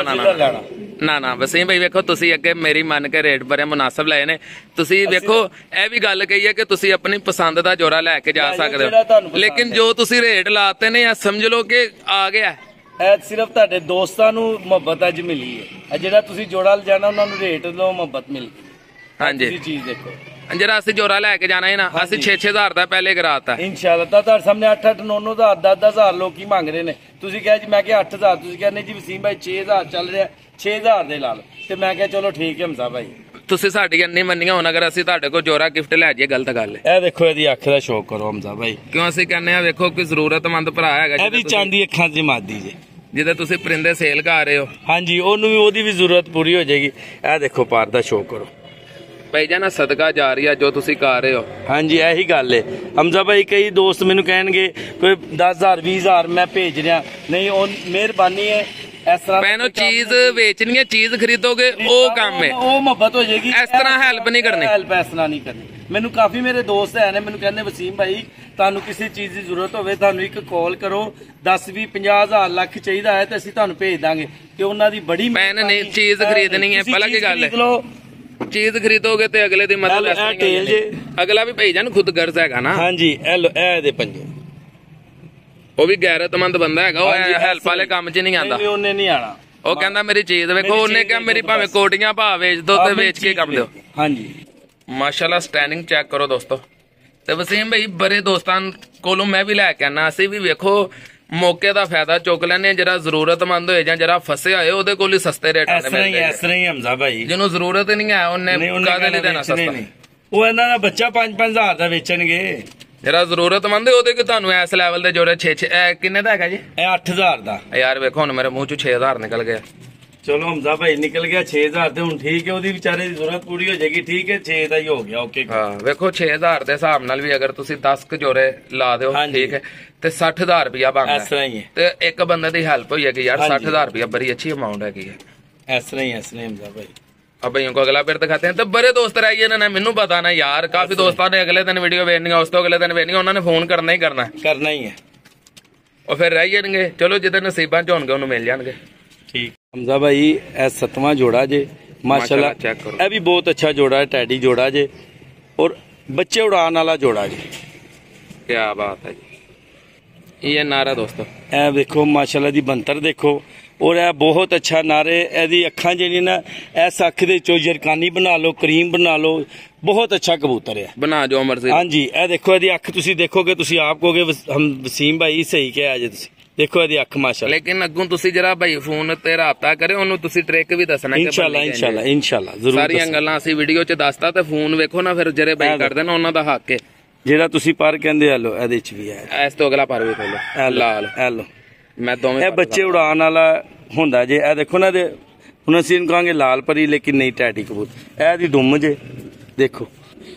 ਨਾ ਨਾ ਵਸੀਮ ਭਾਈ ਵੇਖੋ ਤੁਸੀਂ ਅੱਗੇ ਮੇਰੀ ਮੰਨ ਕੇ ਰੇਟ ਬੜੇ ਮੁਨਾਸਬ ਲਏ ਨੇ। ਤੁਸੀਂ ਵੇਖੋ ਇਹ ਵੀ ਗੱਲ ਕਹੀ ਹੈ ਕਿ ਤੁਸੀਂ ਆਪਣੀ ਪਸੰਦ ਦਾ ਜੋੜਾ ਲੈ ਕੇ ਜਾ ਸਕਦੇ ਹੋ, ਲੇਕਿਨ ਜੋ ਤੁਸੀਂ ਰੇਟ ਲਾਤੇ ਨੇ ਸਮਝ ਲਓ ਕਿ ਆ ਗਿਆ। ਇਹ ਸਿਰਫ ਤੁਹਾਡੇ ਦੋਸਤਾਂ ਨੂੰ ਮੁਹੱਬਤ ਅੱਜ ਮਿਲੀ ਹੈ। ਜਿਹੜਾ ਤੁਸੀਂ ਜੋੜਾ ਲਿਜਾਣਾ ਉਹਨਾਂ ਨੂੰ ਰੇਟ ਲੋ ਮੁਹੱਬਤ ਮਿਲ। ਹਾਂਜੀ ਚੀਜ਼ ਦੇਖੋ, ਜਿਹੜਾ ਅਸੀਂ ਜੋੜਾ ਲੈ ਕੇ ਜਾਣਾ ਹੈ ਨਾ, ਅਸੀਂ 6-6000 ਦਾ ਪਹਿਲੇ ਕਰਾਤਾ ਇਨਸ਼ਾਅੱਲਾ। ਤਾਂ ਤੁਹਾਡੇ ਸਾਹਮਣੇ 8-8, 9-9 ਹਜ਼ਾਰ, 10-10 ਲੋਕੀ ਮੰਗ ਰਹੇ ਨੇ। ਤੁਸੀਂ ਕਿਹਾ ਜੀ, ਮੈਂ ਕਿਹਾ 8000, ਤੁਸੀਂ ਕਹਿੰਦੇ ਜੀ ਵਸੀਮ ਭਾਈ 6000 ਚੱਲ ਰਿਹਾ, 6000 ਦੇ ਲਾ ਲਓ। ਤੇ ਮੈਂ ਕਿਹਾ ਚਲੋ ਠੀਕ ਹੈ ਹਮਜ਼ਾ ਭਾਈ, ਤੁਸੀਂ ਸਾਡੀ ਇੰਨੀ ਮੰਨੀਆਂ। ਹੁਣ ਅਗਰ ਅਸੀਂ ਤੁਹਾਡੇ ਕੋਲ ਜੋੜਾ ਗਿਫਟ ਲੈ ਜਾਈਏ ਗਲਤ ਗੱਲ ਹੈ। ਇਹ ਦੇਖੋ ਇਹਦੀ ਅੱਖ ਦਾ ਸ਼ੌਕ ਕਰੋ ਹਮਜ਼ਾ ਭਾਈ, ਕਿਉਂ ਅਸੀਂ ਕਹਿੰਦੇ ਆ ਵੇਖੋ ਕੋਈ ਜ਼ਰੂਰਤਮੰਦ ਭਰਾ ਹੈਗਾ ਇਹ ਵੀ ਚਾਂਦੀ ਅੱਖਾਂ ਦੀ ਮਾਦੀ ਜੇ, ਜਿਹਦੇ ਤੁਸੀਂ ਪਰਿੰਦੇ ਸੇਲ ਕਰ ਰਹੇ ਹੋ। ਹਾਂਜੀ ਉਹਨੂੰ ਵੀ ਉਹਦੀ ਵੀ ਜ਼ਰੂਰਤ ਪੂਰੀ ਹੋ ਜਾਏਗੀ। ਇਹ ਦੇਖੋ ਪਾਰ ਦਾ ਸ਼ੌਕ ਕਰੋ ਭਾਈ ਜਾਨਾ ਸਦਕਾ ਜਾ ਰਹੀ ਆ ਜੋ ਤੁਸੀਂ ਕਰ ਰਹੇ ਹੋ। ਹਾਂਜੀ ਇਹੀ ਗੱਲ ਹੈ ਹਮਜ਼ਾ ਭਾਈ। ਕਈ ਦੋਸਤ ਮੈਨੂੰ ਕਹਿਣਗੇ ਕੋਈ 10,000 20,000 ਮੈਂ ਭੇਜ ਰਿਹਾ, ਨਹੀਂ ਉਹ ਮਿਹਰਬਾਨੀ ਹੈ। ਇਸ ਤਰ੍ਹਾਂ ਮੈਨੂੰ ਚੀਜ਼ ਵੇਚਣੀ ਹੈ, ਚੀਜ਼ ਖਰੀਦੋਗੇ ਉਹ ਕੰਮ ਹੈ, ਉਹ ਮੁਹੱਬਤ ਹੋ ਜਾਏਗੀ। ਇਸ ਤਰ੍ਹਾਂ ਹੈਲਪ ਨਹੀਂ ਕਰਨੀ, ਹੈਲਪ ਇਸ ਤਰ੍ਹਾਂ ਨਹੀਂ ਕਰਨੀ। ਮੈਨੂੰ ਕਾਫੀ ਮੇਰੇ ਦੋਸਤ ਹੈ ਨੇ, ਮੈਨੂੰ ਕਹਿੰਦੇ ਵਸੀਮ ਭਾਈ ਤੁਹਾਨੂੰ ਕਿਸੇ ਚੀਜ਼ ਦੀ ਜ਼ਰੂਰਤ ਹੋਵੇ ਤੁਹਾਨੂੰ ਇੱਕ ਕਾਲ ਕਰੋ, 10 20 50 ਹਜ਼ਾਰ ਲੱਖ ਚਾਹੀਦਾ ਹੈ ਤੇ ਅਸੀਂ ਤੁਹਾਨੂੰ ਭੇਜ ਦਾਂਗੇ। ਤੇ ਉਹਨਾਂ ਦੀ ਬੜੀ ਮੈਨ ਨਹੀਂ ਚੀਜ਼ ਖਰੀਦਣੀ ਹੈ। ਪਹਿਲਾਂ ਕੀ ਗੱਲ ਹੈ, ਚੀਜ਼ ਖਰੀਦੋਗੇ ਤੇ ਅਗਲੇ ਦੀ ਮਦਦ ਅਗਲਾ ਵੀ ਭਾਈ ਜਾਨ ਖੁਦ ਗਰਜ਼ ਹੈਗਾ ਨਾ। ਹਾਂਜੀ ਇਹ ਦੇ ਪੰਜੇ, ਉਹ ਵੀ ਗੈਰਤਮੰਦ ਬੰਦਾ ਹੈਗਾ, ਉਹ ਹੈਲਪ ਵਾਲੇ ਕੰਮ 'ਚ ਨਹੀਂ ਆਂਦਾ। ਉਹਨੇ ਨਹੀਂ ਆਣਾ, ਉਹ ਕਹਿੰਦਾ ਮੇਰੀ ਚੀਜ਼ ਵੇਖੋ, ਉਹਨੇ ਕਿਹਾ ਮੇਰੀ ਭਾਵੇਂ ਕੋਟੀਆਂ ਭਾਅ ਵੇਚ ਦੋ ਤੇ ਵੇਚ ਕੇ ਕੰਮ ਦਿਓ। ਹਾਂਜੀ ਮਾਸ਼ਾਅੱਲਾ ਸਟੈਂਡਿੰਗ ਚੈੱਕ ਕਰੋ ਦੋਸਤੋ। ਤੇ ਵਸੀਮ ਭਾਈ ਬੜੇ ਦੋਸਤਾਂ ਕੋਲੋਂ ਮੈਂ ਵੀ ਲੈ ਕੇ ਆਣਾ, ਅਸੀਂ ਵੀ ਵੇਖੋ ਮੌਕੇ ਦਾ ਫਾਇਦਾ ਚੁੱਕ ਲੈਣੇ। ਜਿਹੜਾ ਜ਼ਰੂਰਤਮੰਦ ਹੋਏ ਜਾਂ ਜਿਹੜਾ ਫਸਿਆ ਹੋਏ ਉਹਦੇ ਕੋਲ ਹੀ ਸਸਤੇ ਰੇਟਾਂ ਤੇ ਮਿਲਦੇ ਇਸ ਤਰ੍ਹਾਂ ਹੀ ਹਮਜ਼ਾ ਭਾਈ, ਜਿਹਨੂੰ ਜ਼ਰੂਰਤ ਨਹੀਂ ਹੈ ਉਹਨੇ ਕਾਹਦੇ ਲਈ ਦੇਣਾ ਸਸਤਾ। ਉਹ ਇਹਨਾਂ ਦਾ ਬੱਚਾ 5-5 ਹਜ਼ਾਰ ਦਾ ਵੇਚਣਗੇ। ਜਿਹੜਾ ਜ਼ਰੂਰਤਮੰਦ ਉਹਦੇ ਕਿ ਤੁਹਾਨੂੰ ਇਸ ਲੈਵਲ ਦੇ ਜੋੜੇ 6 ਕਿੰਨੇ ਦਾ ਹੈਗਾ ਜੀ? ਇਹ 8000 ਦਾ। ਯਾਰ ਵੇਖੋ ਹੁਣ ਮੇਰੇ ਮੂੰਹ ਚੋਂ 6000 ਨਿਕਲ ਗਿਆ। ਚਲੋ ਹਮਜ਼ਾ ਭਾਈ ਨਿਕਲ ਗਿਆ 6000 ਤੇ ਹੁਣ ਠੀਕ ਹੈ, ਉਹਦੀ ਵਿਚਾਰੇ ਦੀ ਜ਼ਰੂਰਤ ਪੂਰੀ ਹੋ ਜਾਏਗੀ। ਠੀਕ ਹੈ 6 ਦਾ ਹੀ ਹੋ ਗਿਆ। ਓਕੇ ਹਾਂ ਵੇਖੋ 6000 ਦੇ ਹਿਸਾਬ ਨਾਲ ਵੀ ਅਗਰ ਤੁਸੀਂ 10 ਕ ਜੋੜੇ ਲਾ ਦਿਓ ਠੀਕ ਹੈ ਤੇ 60000 ਰੁਪਇਆ ਬਣਦਾ। ਇਸ ਤਰ੍ਹਾਂ ਹੀ ਹੈ ਤੇ ਇੱਕ ਬੰਦੇ ਦੀ ਹੈਲਪ ਹੋਈ ਹੈ ਕਿ ਯਾਰ 60000 ਰੁਪਇਆ ਬੜੀ ਅੱਛੀ ਅਮਾਉਂਟ ਹੈਗੀ ਹੈ। ਇਸ ਤਰ੍ਹਾਂ ਹੀ ਹਮਜ਼ਾ ਭਾਈ। अब भाइयों को अगला फिर दिखाते हैं। तो बड़े दोस्त रहिए ना, मैनू पता ना यार, काफी दोस्तों ने अगले दिन वीडियो भेजनी, उस तो अगले दिन भेजनी, उन्होंने फोन करना ही करना ही है और फिर रह जाएंगे। चलो जिधर नसीबा च होंगे उन्होंने मिल जाएंगे। ठीक हमजा भाई ए 7वां जोड़ा जे माशाल्लाह चेक करो, ये भी बहुत अच्छा जोड़ा है, टैडी जोड़ा जे और बच्चे उड़ान वाला जोड़ा जे। क्या बात है जी। ये नारा दोस्तों ए देखो माशाल्लाह दी बनतर देखो और यह बहुत अच्छा नारे। एदी अखां जेहड़ी ना इस अख दे चो जरकानी बना लो, करीम बना लो, बहुत अच्छा कबूतर है। बना जो मर्जी। हाँ जी ए देखो एदी अख तुसी देखोगे तुसी आप कहोगे हम वसीम भाई सही कहा जे तुसी देखो एदी अख माशाल्लाह। लेकिन अगों तुसी जरा भाई फोन ते राबता करे, ओनू तुसी ट्रिक भी दसना। इंशाल्लाह जरूर सारियां गल्लां ਅਸੀਂ ਵੀਡੀਓ ਚ ਦੱਸਤਾ ਤੇ ਫੋਨ ਵੇਖੋ ਨਾ ਫਿਰ ਜਿਹੜੇ ਬਾਈ ਕਰਦੇ ਨੇ ਉਹਨਾਂ ਦਾ ਹੱਕ ਹੈ। ਜਿਹੜਾ ਤੁਸੀਂ ਪਰ ਕਹਿੰਦੇ ਆ ਲੋ ਇਹਦੇ ਚ ਵੀ ਹੈ। ਇਸ ਤੋਂ ਅਗਲਾ ਪਰ ਵੀ ਖੋਲੋ ਲਾਲ ਹੈਲੋ ਮੈਂ ਦੋਵੇਂ ਇਹ ਬੱਚੇ ਉਡਾਨ ਵਾਲਾ ਹੁੰਦਾ ਜੇ। ਇਹ ਦੇਖੋ ਨਾ ਦੇ ਹੁਣ ਅਸੀਂ ਇਹਨੂੰ ਕਹਾਂਗੇ ਲਾਲ ਪਰੀ ਲੇਕਿਨ ਨਹੀਂ ਟੈਡੀ ਕਬੂਤਰ। ਇਹ ਦੀ ਦੁੰਮ ਜੇ ਦੇਖੋ।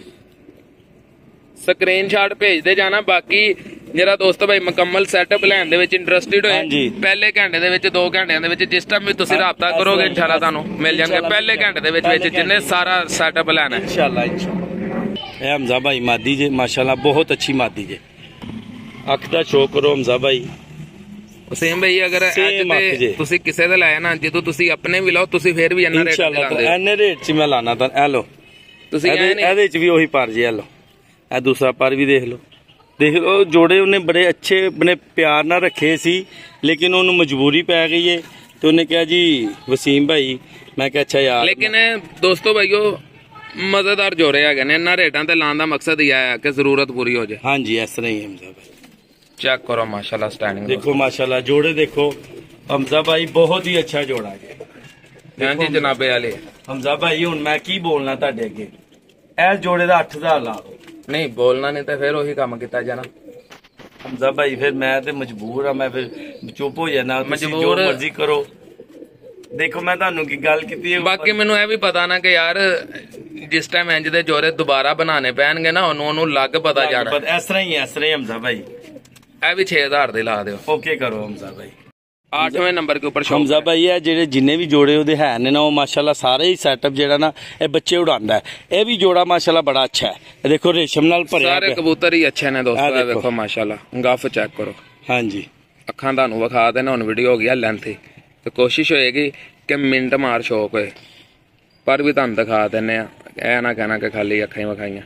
ਸਕਰੀਨਸ਼ਾਟ ਭੇਜਦੇ ਜਾਣਾ। ਬਾਕੀ ਜਿਹੜਾ ਦੋਸਤ ਭਾਈ ਮੁਕੰਮਲ ਸੈਟਅਪ ਲੈਣ ਦੇ ਵਿੱਚ ਇੰਟਰਸਟਿਡ ਹੋਏ ਪਹਿਲੇ ਘੰਟੇ ਦੇ ਵਿੱਚ 2 ਘੰਟਿਆਂ ਦੇ ਵਿੱਚ ਜਿਸ ਟਾਈਮ ਵੀ ਤੁਸੀਂ ਰਾਬਤਾ ਕਰੋਗੇ ਇਨਸ਼ਾਅੱਲਾ ਤੁਹਾਨੂੰ ਮਿਲ ਜਾਣਗੇ ਪਹਿਲੇ ਘੰਟੇ ਦੇ ਵਿੱਚ ਜਿੰਨੇ ਸਾਰਾ ਸੈਟਅਪ ਲੈਣਾ ਇਨਸ਼ਾਅੱਲਾ। ਇਹ ਹਮਜ਼ਾ ਭਾਈ ਮਾਦੀ ਜੇ ਮਾਸ਼ਾਅੱਲਾ ਬਹੁਤ ਅੱਛੀ ਮਾਦੀ ਜੇ। ਅੱਖ ਦਾ ਸ਼ੌਕ ਕਰੋ ਹਮਜ਼ਾ ਭਾਈ। ਵਸੀਮ ਭਾਈ ਅਗਰ ਤੁਸੀਂ ਕਿਸੇ ਦੇ ਲਾਇਆ ਨਾ ਜਦੋਂ ਤੁਸੀਂ ਆਪਣੇ ਵੀ ਲਾਓ ਤੁਸੀਂ ਫੇਰ ਵੀ ਇੰਨਾ ਰੇਟ ਲਾਉਂਦੇ ਹੋ। ਇੰਨੇ ਰੇਟ 'ਚ ਮੈਂ ਲਾਣਾ ਤਾਂ ਇਹ ਲੋ ਤੁਸੀਂ ਇਹਦੇ 'ਚ ਵੀ ਉਹੀ ਪਰ ਜੇ। ਇਹ ਲੋ ਇਹ ਦੂਸਰਾ ਪਰ ਵੀ ਦੇਖ ਲਓ ਜੋੜੇ ਉਹਨੇ ਬੜੇ ਅੱਛੇ ਬੜੇ ਪਿਆਰ ਨਾਲ ਰੱਖੇ ਸੀ ਲੇਕਿਨ ਉਹਨੂੰ ਮਜਬੂਰੀ ਪੈ ਗਈ ਏ ਤੇ ਉਹਨੇ ਕਿਹਾ ਜੀ ਵਸੀਮ ਭਾਈ। ਮੈਂ ਕਿਹਾ ਅੱਛਾ ਯਾਰ। ਲੇਕਿਨ ਦੋਸਤੋ ਭਾਈਓ ਮਜ਼ੇਦਾਰ ਜੋੜੇ ਹੈਗੇ ਨੇ। ਇਹਨਾਂ ਰੇਟਾਂ ਤੇ ਲਾਉਣ ਦਾ ਮਕਸਦ ਇਹ ਹੈ ਕਿ ਜ਼ਰੂਰਤ ਪੂਰੀ ਹੋ ਜਾਏ। ਹਾਂਜੀ ਇਸ ਤਰ੍ਹਾਂ ਹੀ ਹਮਜ਼ਾ ਭਾਈ। चेक करो माशाल्लाह स्टैंडिंग देखो माशाल्लाह जोड़े देखो हमजा भाई बहुत ही अच्छा जोड़ा है। हाँ जी जनाबे वाले हमजा भाई हुन मैं की बोलना तुहाडे अगे इस जोड़े दा 8000 ला दो। नहीं बोलना नहीं तो फिर वही काम किया जाना हमजा भाई। फिर मैं ते मजबूर हाँ, मैं फिर चुप हो जाना। मजबूर जो मर्जी करो। देखो मैं तुहानू की गल कीती है। बाकी मैनू यह भी पता ना कि यार जिस टाइम इंज दे जोड़े दोबारा बनाने पैणगे ना ओनू लग पता जाना। इस तरह ही हमजा भाई। ਇਹ ਵੀ 6000 ਦੇ ਲਾ ਦਿਓ। ਓਕੇ ਕਰੋ ਹਮਜ਼ਾ ਭਾਈ। 8ਵੇਂ ਨੰਬਰ ਕੇ ਉੱਪਰ ਹਮਜ਼ਾ ਭਾਈ ਇਹ ਜਿਹੜੇ ਜਿੰਨੇ ਵੀ ਜੋੜੇ ਉਹਦੇ ਹੈ ਨੇ ਨਾ ਉਹ ਮਾਸ਼ਾਅੱਲਾ ਸਾਰੇ ਹੀ ਸੈਟਅਪ ਜਿਹੜਾ ਨਾ ਇਹ ਬੱਚੇ ਉਡਾਉਂਦਾ ਹੈ। ਇਹ ਵੀ ਜੋੜਾ ਮਾਸ਼ਾਅੱਲਾ ਬੜਾ ਅੱਛਾ ਹੈ। ਇਹ ਦੇਖੋ ਰੇਸ਼ਮ ਨਾਲ ਭਰਿਆ ਸਾਰੇ ਕਬੂਤਰ ਹੀ ਅੱਛੇ ਨੇ ਦੋਸਤੋ। ਇਹ ਵੇਖੋ ਮਾਸ਼ਾਅੱਲਾ ਗੱਫ ਚੈੱਕ ਕਰੋ। ਹਾਂਜੀ ਅੱਖਾਂ ਤੁਹਾਨੂੰ ਵਿਖਾ ਦੇਣਾ। ਹੁਣ ਵੀਡੀਓ ਹੋ ਗਈ ਲੈਂਥ ਤੇ ਕੋਸ਼ਿਸ਼ ਹੋਏਗੀ ਕਿ ਮਿੰਟ ਮਾਰ ਸ਼ੌਕ ਹੋਏ ਪਰ ਵੀ ਤੁਹਾਨੂੰ ਦਿਖਾ ਦਿੰਨੇ ਆ। ਇਹ ਨਾ ਕਹਿਣਾ ਕਿ ਖਾਲੀ ਅੱਖਾਂ ਹੀ ਵਿਖਾਈਆਂ।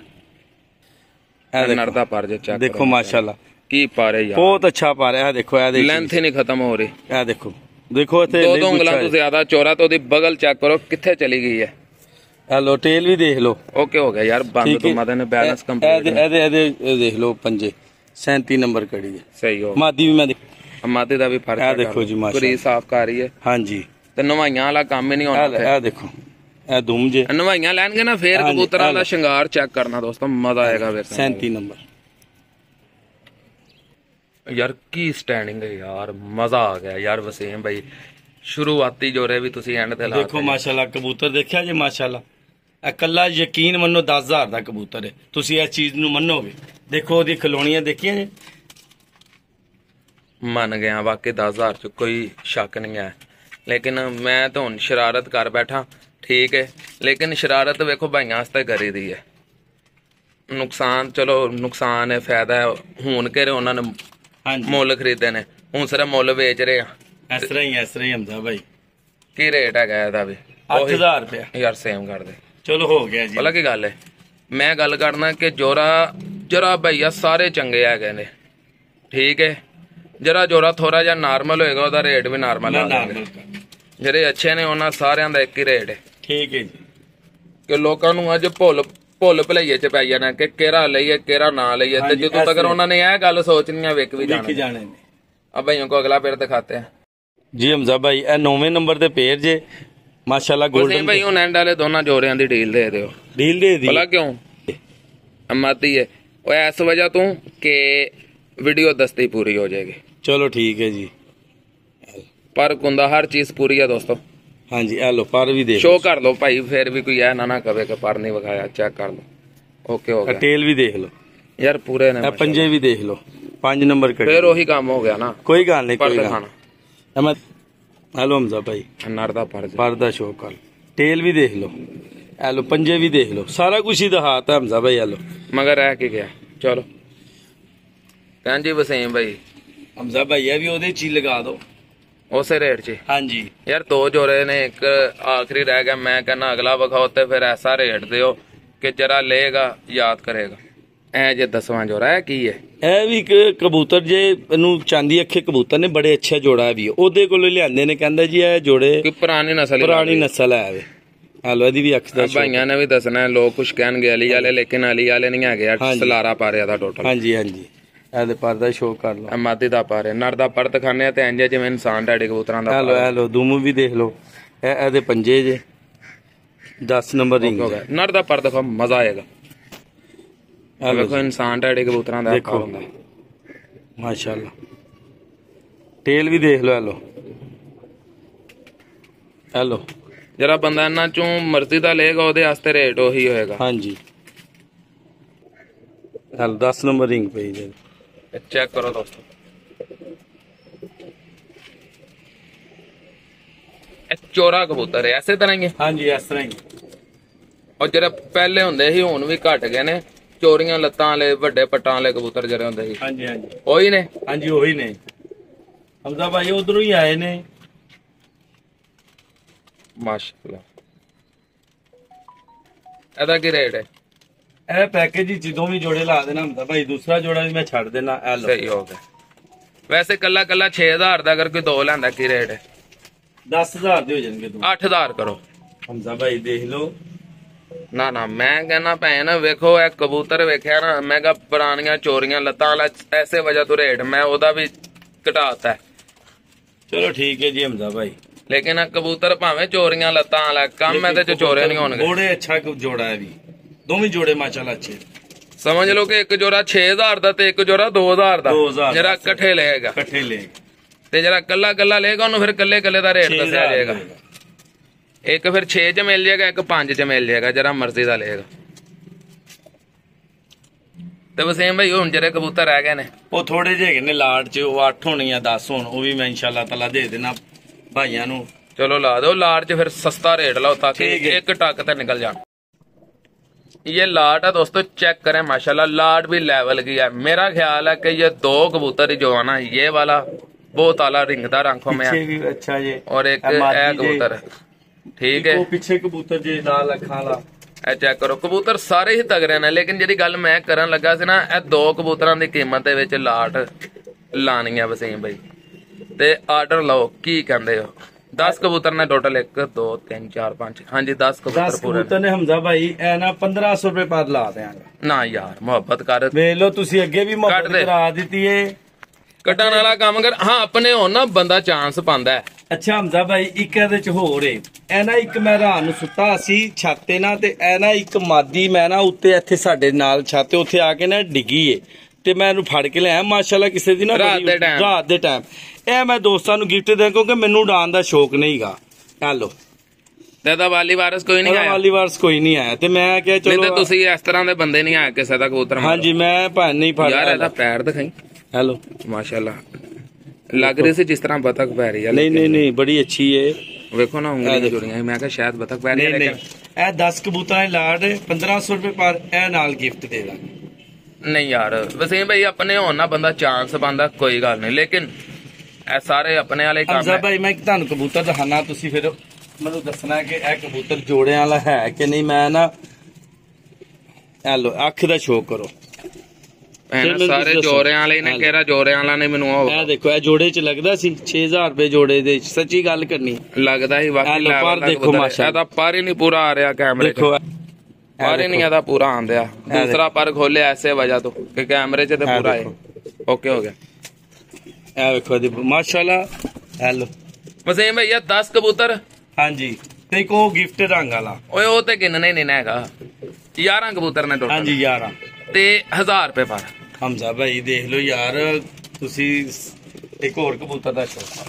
ਇਹ ਨਰਦਾ ਪਰ ਜੇ ਚੈੱਕ ਦੇਖੋ ਮਾਸ਼ਾਅੱਲਾ ਕੀ ਪਾਰੇ ਯਾਰ ਬਹੁਤ ਅੱਛਾ ਪਾਰਿਆ। ਦੇਖੋ ਇਹ ਦੇਖ ਲੈਂਥ ਹੀ ਨਹੀਂ ਖਤਮ ਹੋ ਰਹੀ। ਇਹ ਦੇਖੋ ਇੱਥੇ 2 ਉਂਗਲਾਂ ਤੋਂ ਜ਼ਿਆਦਾ ਚੌੜਾ ਤੇ ਉਹਦੀ ਬਗਲ ਚੈੱਕ ਕਰੋ ਕਿੱਥੇ ਚਲੀ ਗਈ ਹੈ। ਇਹ ਲੋ ਟੇਲ ਵੀ ਦੇਖ ਲਓ। ਓਕੇ ਹੋ ਗਿਆ ਯਾਰ ਬੰਦ ਤੋਂ ਮਾਦੇ ਨੇ ਬੈਲੈਂਸ ਕੰਪਲੀਟ। ਇਹਦੇ ਦੇਖ ਲਓ ਪੰਜੇ 37 ਨੰਬਰ ਕੜੀ ਹੈ। ਸਹੀ ਹੋ ਮਾਦੀ ਵੀ ਮੈਂ ਮਾਦੇ ਦਾ ਵੀ ਫਰਕ ਹੈ। ਇਹ ਦੇਖੋ ਜੀ ਮਾਸ਼ਾਅੱਲਾ ਪੂਰੀ ਸਾਫ਼ ਕਰ ਰਹੀ ਹੈ। ਹਾਂਜੀ ਤੇ ਨਵਾਈਆਂ ਵਾਲਾ ਕੰਮ ਹੀ ਨਹੀਂ ਹੋਣਾ। ਇਹ ਦੇਖੋ ਇਹ ਦੁਮ ਜੇ ਨਵਾਈਆਂ ਲੈਣਗੇ ਨਾ ਫੇਰ ਕਬੂਤਰਾਂ ਦਾ ਸ਼ਿੰਗਾਰ ਚੈੱਕ ਕਰਨਾ ਦੋਸਤੋ ਮਜ਼ਾ ਆਏਗਾ। ਫਿਰ 37 ਨੰਬਰ यार की स्टैंडिंग है यार मजा आ गया यार वसीम भाई। शुरुआती जोरे भी तुसी एंड ते ला देखो माशाल्लाह कबूतर देखा जी माशाल्लाह इकल्ला यकीन मनो 10000 दा कबूतर है। तुसी इस चीज नु मनोगे। देखो ओदी खलोनियां देखियां जी मन गया वाकई 10000 च कोई शक नहीं है। लेकिन मैं तो हुन शरारत कर बैठा ठीक है। लेकिन शरारत वेखो भाइयां वास्ते करी दी है। नुकसान चलो नुकसान है फायदा है। हुन करे उन्होंने ਮੁੱਲ ਖਰੀਦੇ ਨੇ ਹੁਣ ਸਿਰਫ ਮੁੱਲ ਵੇਚ ਰਹੇ ਆ। ਇਸ ਤਰ੍ਹਾਂ ਹੀ ਹਮਜ਼ਾ ਭਾਈ। ਕੀ ਰੇਟ ਹੈਗਾ ਇਹਦਾ ਵੀ 8000 ਰੁਪਏ ਯਾਰ ਸੇਮ ਕਰ ਦੇ। ਚਲੋ ਹੋ ਗਿਆ ਜੀ। ਪਤਾ ਕੀ ਗੱਲ ਹੈ ਮੈਂ ਗੱਲ ਕਰਨਾ ਕਿ ਜਰਾ ਭਈਆ ਸਾਰੇ ਚੰਗੇ ਹੈਗੇ ਨੇ ਠੀਕ ਹੈ। ਜਰਾ ਜੋਰਾ ਥੋੜਾ ਜਿਹਾ ਨਾਰਮਲ ਹੋਏਗਾ ਉਹਦਾ ਰੇਟ ਵੀ ਨਾਰਮਲ ਆ ਜਾਏਗਾ। ਜਿਹੜੇ ਅੱਛੇ ਨੇ ਉਹਨਾਂ ਸਾਰਿਆਂ ਦਾ ਇੱਕ ਹੀ ਰੇਟ ਹੈ। ਠੀਕ ਹੈ ਜੀ। ਕਿ ਲੋਕਾਂ ਨੂੰ ਅੱਜ ਭੁੱਲ ਭੁਲਈਏ ਚ ਪੈ ਜਾਣਾ ਕਿ ਕਿਹੜਾ ਲਈਏ ਕਿਹੜਾ ਨਾ ਲਈਏ, ਤੇ ਜਦੋਂ ਤੱਕ ਉਹਨਾਂ ਨੇ ਇਹ ਗੱਲ ਸੋਚਣੀ ਆ ਵਿਕ ਵੀ ਜਾਣੇ ਨੇ। अब भाइयों को अगला पेड़ दिखाते हैं जी हमजा भाई। ए 9वें नंबर दे पेड़ जे माशाल्लाह गोल्डन भाई हुन एंड वाले दोनों जोड़ियां दी डील दे दियो। डील दे दी भला क्यों अमाती है वो इस वजह तो कि वीडियो दस्ती पूरी हो जाएगी। चलो ठीक है जी। पर कुंदा हर चीज पूरी है दोस्तों। हाँ जी आ लो पर भी दे शो कर लो भाई, फिर भी कोई है ना कवे कि पर नहीं विखाया। चेक कर लो ओके हो गया। टेल भी देख लो यार पूरे ने, पंजे भी देख लो 5 नंबर कट फिर वही काम हो गया ना। कोई गल नहीं कोई खाना मैं हेलो हमजा भाई नरदा पर्दा शो कर। टेल भी देख लो हेलो पंजे भी देख लो सारा कुछ ही दिखाता हमजा भाई। हेलो मगर रह के गया। चलो कहन जी वसीम भाई हमजा भाई ये भी ओदे ची लगा दो उसे रेट च। हाँ जी यार 2 जोड़े ने एक आखिरी रह गया। मैं कहना अगला विखाओ ते फिर ऐसा रेट दियो कि जरा लेगा याद करेगा। ऐ जे 10वां जोड़ा है की है ਇਹ ਵੀ ਕਬੂਤਰ ਜੇ ਇਹਨੂੰ ਚਾਂਦੀ ਅੱਖੇ ਕਬੂਤਰ ਨੇ ਬੜੇ ਅੱਛਾ ਜੋੜਾ ਵੀ ਉਹਦੇ ਕੋਲੋਂ ਲਿਆਂਦੇ ਨੇ। ਕਹਿੰਦਾ ਜੀ ਇਹ ਜੋੜੇ ਕਿ ਪੁਰਾਣੀ ਨਸਲ ਹੈ ਵੇ। ਹਲੋ ਇਹਦੀ ਵੀ ਅੱਖ ਦਾ ਭਾਈਆਂ ਨੇ ਵੀ ਦੱਸਣਾ। ਲੋਕ ਕੁਛ ਕਹਿਣਗੇ ਅਲੀ ਵਾਲੇ, ਲੇਕਿਨ ਅਲੀ ਵਾਲੇ ਨਹੀਂ ਹੈਗੇ। ਸਲਾਰਾ ਪਾ ਰਿਹਾ ਦਾ ਟੋਟਲ। ਹਾਂਜੀ ਹਾਂਜੀ ਇਹਦੇ ਪਰ ਦਾ ਸ਼ੋਅ ਕਰ ਲਓ। ਮਾਦੀ ਦਾ ਪਾ ਰਿਹਾ ਨਰ ਦਾ ਪਰ ਦਿਖਾਣੇ ਤੇ ਇੰਜ ਜਿਵੇਂ ਇਨਸਾਨ ਡੈਡੀ ਕਬੂਤਰਾਂ ਦਾ। ਹੈਲੋ ਦੂਮੂ ਵੀ ਦੇਖ ਲਓ। ਇਹਦੇ ਪੰਜੇ ਜੇ 10 ਨੰਬਰ ਰਿੰਗ ਨਰ ਦਾ ਪਰ ਦਿਖਾ ਮਜ਼ਾ ਆਏਗਾ। देखो इंसान ढाड़े कबूतरां दा देखो माशाल्लाह। टेल भी देख लो। हेलो हेलो जरा बंदा इन्हां चों मर्जी दा लेगा ओदे वास्ते रेट ओही होएगा। हां जी हेलो 10 नंबर रिंग पे जी चेक करो दोस्तों। चोरा कबूतर है ऐसे तरह ही। हां जी इस तरह ही। और जरा पहले हुंदे ही हुण भी घट गए ने। चोरियां लत्तां वाले वड्डे पट्टां वाले कबूतर जरे हुंदे सी। हां जी हां जी ओही ने। हां जी ओही ने। हमजा भाई उधरों ही आए ने माशाल्लाह। एदा की रेट है? ए पैकेज ही ਜਦੋਂ ਵੀ ਜੋੜੇ ਲਾ ਦੇਣਾ हमजा भाई। दूसरा जोड़ा भी मैं छड़ देना। ए लो सही हो गया। वैसे कल्ला 6000 दा अगर कोई 2 लैंदा की रेट है? 10000 ਦੇ ਹੋ ਜਾਣਗੇ। 8000 करो हमजा भाई देख लो। ना ना मैं कहना भैन वेखो ए कबूतर वेख्या ना मैं कहा पुरानियां चोरियां लत्तां वाला ऐसे वजह तो रेट मैं ओदा भी घटाता है। चलो ठीक है जी हमजा भाई। लेकिन कबूतर भावें चोरियां लत्तां वाला काम है ते चोरे नहीं होणगे। बड़े अच्छा जोड़ा है भी दोवें जोड़े माशाल्लाह अच्छे। समझ लो कि एक जोड़ा 6000 दा ते एक जोड़ा 2000 दा जरा इकट्ठे लेगा ते जरा कल्ला कल्ला लेगा ओनू फिर कल्ले कल्ले दा रेट दस्या जाएगा। एक फिर 6 च मिल जाएगा एक 5 च मिल जाएगा जरा मर्जी का लेगा। ਤੇ ਵਸੀਮ ਭਾਈ ਹੁਣ ਜਿਹੜੇ ਕਬੂਤਰ ਰਹਿ ਗਏ ਨੇ ਉਹ ਥੋੜੇ ਜਿਹੇ ਨੇ ਲਾਟ ਚ। ਉਹ 8 ਹੋਣ ਜਾਂ 10 ਹੋਣ ਉਹ ਵੀ ਮੈਂ ਇੰਸ਼ਾਅੱਲਾ ਤਾਲਾ ਦੇ ਦੇਣਾ ਭਾਈਆਂ ਨੂੰ। ਚਲੋ ਲਾ ਦਿਓ ਲਾਟ ਚ। ਫਿਰ ਸਸਤਾ रेट लाओ ताकि एक टक ते निकल जाए। ये लाट है दोस्तों चेक करें माशाल्लाह। लाट भी लेवल की है। मेरा ख्याल है कि ये 2 कबूतर जो है ना ये वाला बहुत आला रिंगदार आंखों में है अच्छा जी। और एक कबूतर ठीक है पीछे कबूतर जे लाल अखां वाला ਇਹ ਚੈੱਕ ਕਰੋ। ਕਬੂਤਰ ਸਾਰੇ ਹੀ ਤਗੜੇ ਨੇ ਲੇਕਿਨ ਜਿਹੜੀ ਗੱਲ ਮੈਂ ਕਰਨ ਲੱਗਾ ਸੀ ਨਾ ਇਹ 2 ਕਬੂਤਰਾਂ ਦੀ ਕੀਮਤ ਦੇ ਵਿੱਚ ਲਾਟ ਲਾਣੀ ਆ ਵਸੀਮ ਭਾਈ ਤੇ ਆਰਡਰ ਲਓ। ਕੀ ਕਹਿੰਦੇ ਹੋ? 10 ਕਬੂਤਰ ਨੇ ਟੋਟਲ 1 2 3 4 5 ਹਾਂਜੀ 10 ਕਬੂਤਰ ਪੂਰੇ ਨੇ ਹਮਜ਼ਾ ਭਾਈ। ਇਹ ਨਾ 1500 ਰੁਪਏ ਪਰ ਲਾ ਦਿਆਂਗੇ ਨਾ ਯਾਰ ਮੁਹੱਬਤ ਕਰ। ਵੇਖ ਲਓ ਤੁਸੀਂ ਅੱਗੇ ਵੀ ਮੁਹੱਬਤ ਕਰਾ ਦਿੱਤੀ ਏ। ਕੱਟਣ ਵਾਲਾ ਕੰਮ ਕਰ। ਹਾਂ ਆਪਣੇ ਹੋਣ ਨਾ ਬੰਦਾ ਚਾਂਸ ਪਾਉਂਦਾ। ਅੱਛਾ ਹਮਜ਼ਾ ਭਾਈ ਇੱਕ ਇਹਦੇ ਚ ਹੋਰ ਏ। ਇਹ ਨਾ ਇੱਕ ਮੈਂ ਰਾਤ ਨੂੰ ਸੁੱਤਾ ਸੀ ਛੱਤ ਤੇ ਨਾ ਤੇ ਇਹ ਨਾ ਇੱਕ ਮਾਦੀ ਮੈਂ ਨਾ ਉੱਤੇ ਇੱਥੇ ਸਾਡੇ ਨਾਲ ਛੱਤ ਉੱਥੇ ਆ ਕੇ ਨਾ ਡਿੱਗੀ ਏ ਤੇ ਮੈਂ ਇਹਨੂੰ ਫੜ ਕੇ ਲਿਆਇਆ ਮਾਸ਼ਾਅੱਲਾ ਕਿਸੇ ਦੀ ਨਾ ਰਾਤ ਦੇ ਟਾਈਮ। ਇਹ ਮੈਂ ਦੋਸਤਾਂ ਨੂੰ ਗਿਫਟ ਦੇ ਕਿਉਂਕਿ ਮੈਨੂੰ ਉਡਾਣ ਦਾ ਸ਼ੌਕ ਨਹੀਂਗਾ। ਹੈਲੋ ਦਾਦਾ ਵਾਲੀ ਵਾਰਸ ਕੋਈ ਨਹੀਂ ਆਇਆ। ਵਾਲੀ ਵਾਰਸ ਕੋਈ ਨਹੀਂ ਆਇਆ ਤੇ ਮੈਂ ਕਿਹਾ ਚਲੋ ਤੁਸੀਂ ਇਸ ਤਰ੍ਹਾਂ ਦੇ ਬੰਦੇ ਨਹੀਂ ਆਏ ਕਿਸੇ ਦਾ ਕਬੂਤਰ। ਹਾਂਜੀ ਮੈਂ ਭਾਂ ਨਹੀਂ ਫੜ ਯਾਰ ਇਹਦਾ ਪੈਰ ਦਿਖਾਈ। ਹੈਲੋ ਮਾਸ਼ਾਅੱਲਾ ਲੱਗ ਰਹੀ ਸੀ ਜਿਸ ਤਰ੍ਹਾਂ ਬਤਖ ਪੈ ਰਹੀ ਹੈ। ਨਹੀਂ ਬੜੀ ਅੱਛੀ ਏ। ਵੇਖੋ ਨਾ ਉਂਗਲੀਆਂ ਜੁੜੀਆਂ। ਮੈਂ ਕਿਹਾ ਸ਼ਾਇਦ ਬਤਖ ਪੈ ਰਹੀ ਹੈ ਲੇਕਿਨ ਇਹ 10 ਕਬੂਤਰਾਂ ਦੀ ਲਾਟ 1500 ਰੁਪਏ ਪਰ ਇਹ ਨਾਲ ਗਿਫਟ ਦੇ ਦਾਂਗੇ। ਨਹੀਂ ਯਾਰ ਵਸੀਮ ਭਾਈ ਆਪਣੇ ਹੋਣ ਨਾ ਬੰਦਾ ਚਾਂਸ ਪਾਉਂਦਾ ਕੋਈ ਗੱਲ ਨਹੀਂ ਲੇਕਿਨ ਇਹ ਸਾਰੇ ਆਪਣੇ ਵਾਲੇ ਕੰਮ ਹੈ। ਭਾਈ ਮੈਂ ਤੁਹਾਨੂੰ ਕਬੂਤਰ ਦਿਖਾਣਾ ਤੁਸੀਂ ਫਿਰ ਮੈਨੂੰ ਦੱਸਣਾ ਕਿ ਇਹ ਕਬੂਤਰ ਜੋੜਿਆਂ ਵਾਲਾ ਹੈ ਕਿ ਨਹੀਂ। ਮੈਂ ਨਾ ਹੈਲੋ ਅੱਖ ਦਾ ਸ਼ੋਅ ਕਰੋ। ਮੈਨੂੰ ਸਾਰੇ ਤੁਸੀਂ ਦੱਸੋ। ਜੋਰਿਆਂ ਵਾਲੇ ਨੇ ਕਿਹੜਾ ਜੋਰਿਆਂ ਵਾਲਾ ਨੇ ਮੈਨੂੰ ਉਹ ਇਹ ਦੇਖੋ ਇਹ ਜੋੜੇ ਚ ਲੱਗਦਾ ਸੀ 6000 ਰੁਪਏ ਜੋੜੇ ਦੇ, ਸੱਚੀ ਗੱਲ ਕਰਨੀ। ਲੱਗਦਾ ਸੀ ਬਾਕੀ ਲਓ, ਪਰ level ਦਾ ਦੇਖੋ ਕਬੂਤਰ ਹੈ। ਮਾਸ਼ਾਅੱਲਾ। ਇਹਦਾ ਪਰ ਹੀ ਨਹੀਂ ਪੂਰਾ ਆ ਰਿਹਾ ਕੈਮਰੇ 'ਚ, ਦੇਖੋ ਪਰ ਹੀ ਨਹੀਂ ਇਹਦਾ ਪੂਰਾ ਆਂਦਿਆ। ਦੂਸਰਾ ਪਰ ਖੋਲਿਆ ਐਸੇ ਵਜ੍ਹਾ ਤੋਂ ਕਿ ਕੈਮਰੇ 'ਚ ਤੇ ਪੂਰਾ ਹੈ। ਓਕੇ ਹੋ ਗਿਆ। ਇਹ ਵੇਖੋ ਦੀ ਮਾਸ਼ਾਅੱਲਾ। ਹੈਲੋ ਵਸੀਮ ਭਈਆ 10 ਕਬੂਤਰ। ਹਾਂਜੀ ਤੇ ਇੱਕ ਉਹ ਗਿਫਟ ਰੰਗ ਵਾਲਾ। ਓਏ ਉਹ ਤੇ ਗਿਣਨੇ ਨਹੀਂ ਨਾ ਹੈਗਾ। 11 ਕਬੂਤਰ ਨੇ ਟੋਟਲ। ਹਾਂਜੀ 11 ਤੇ 1000 ਰੁਪਏ ਪਰ। ਹਮਜ਼ਾ ਭਾਈ ਦੇਖ ਲਓ ਯਾਰ, ਤੁਸੀਂ ਇੱਕ ਹੋਰ ਕਬੂਤਰ ਦਾ ਸ਼ੌਕ।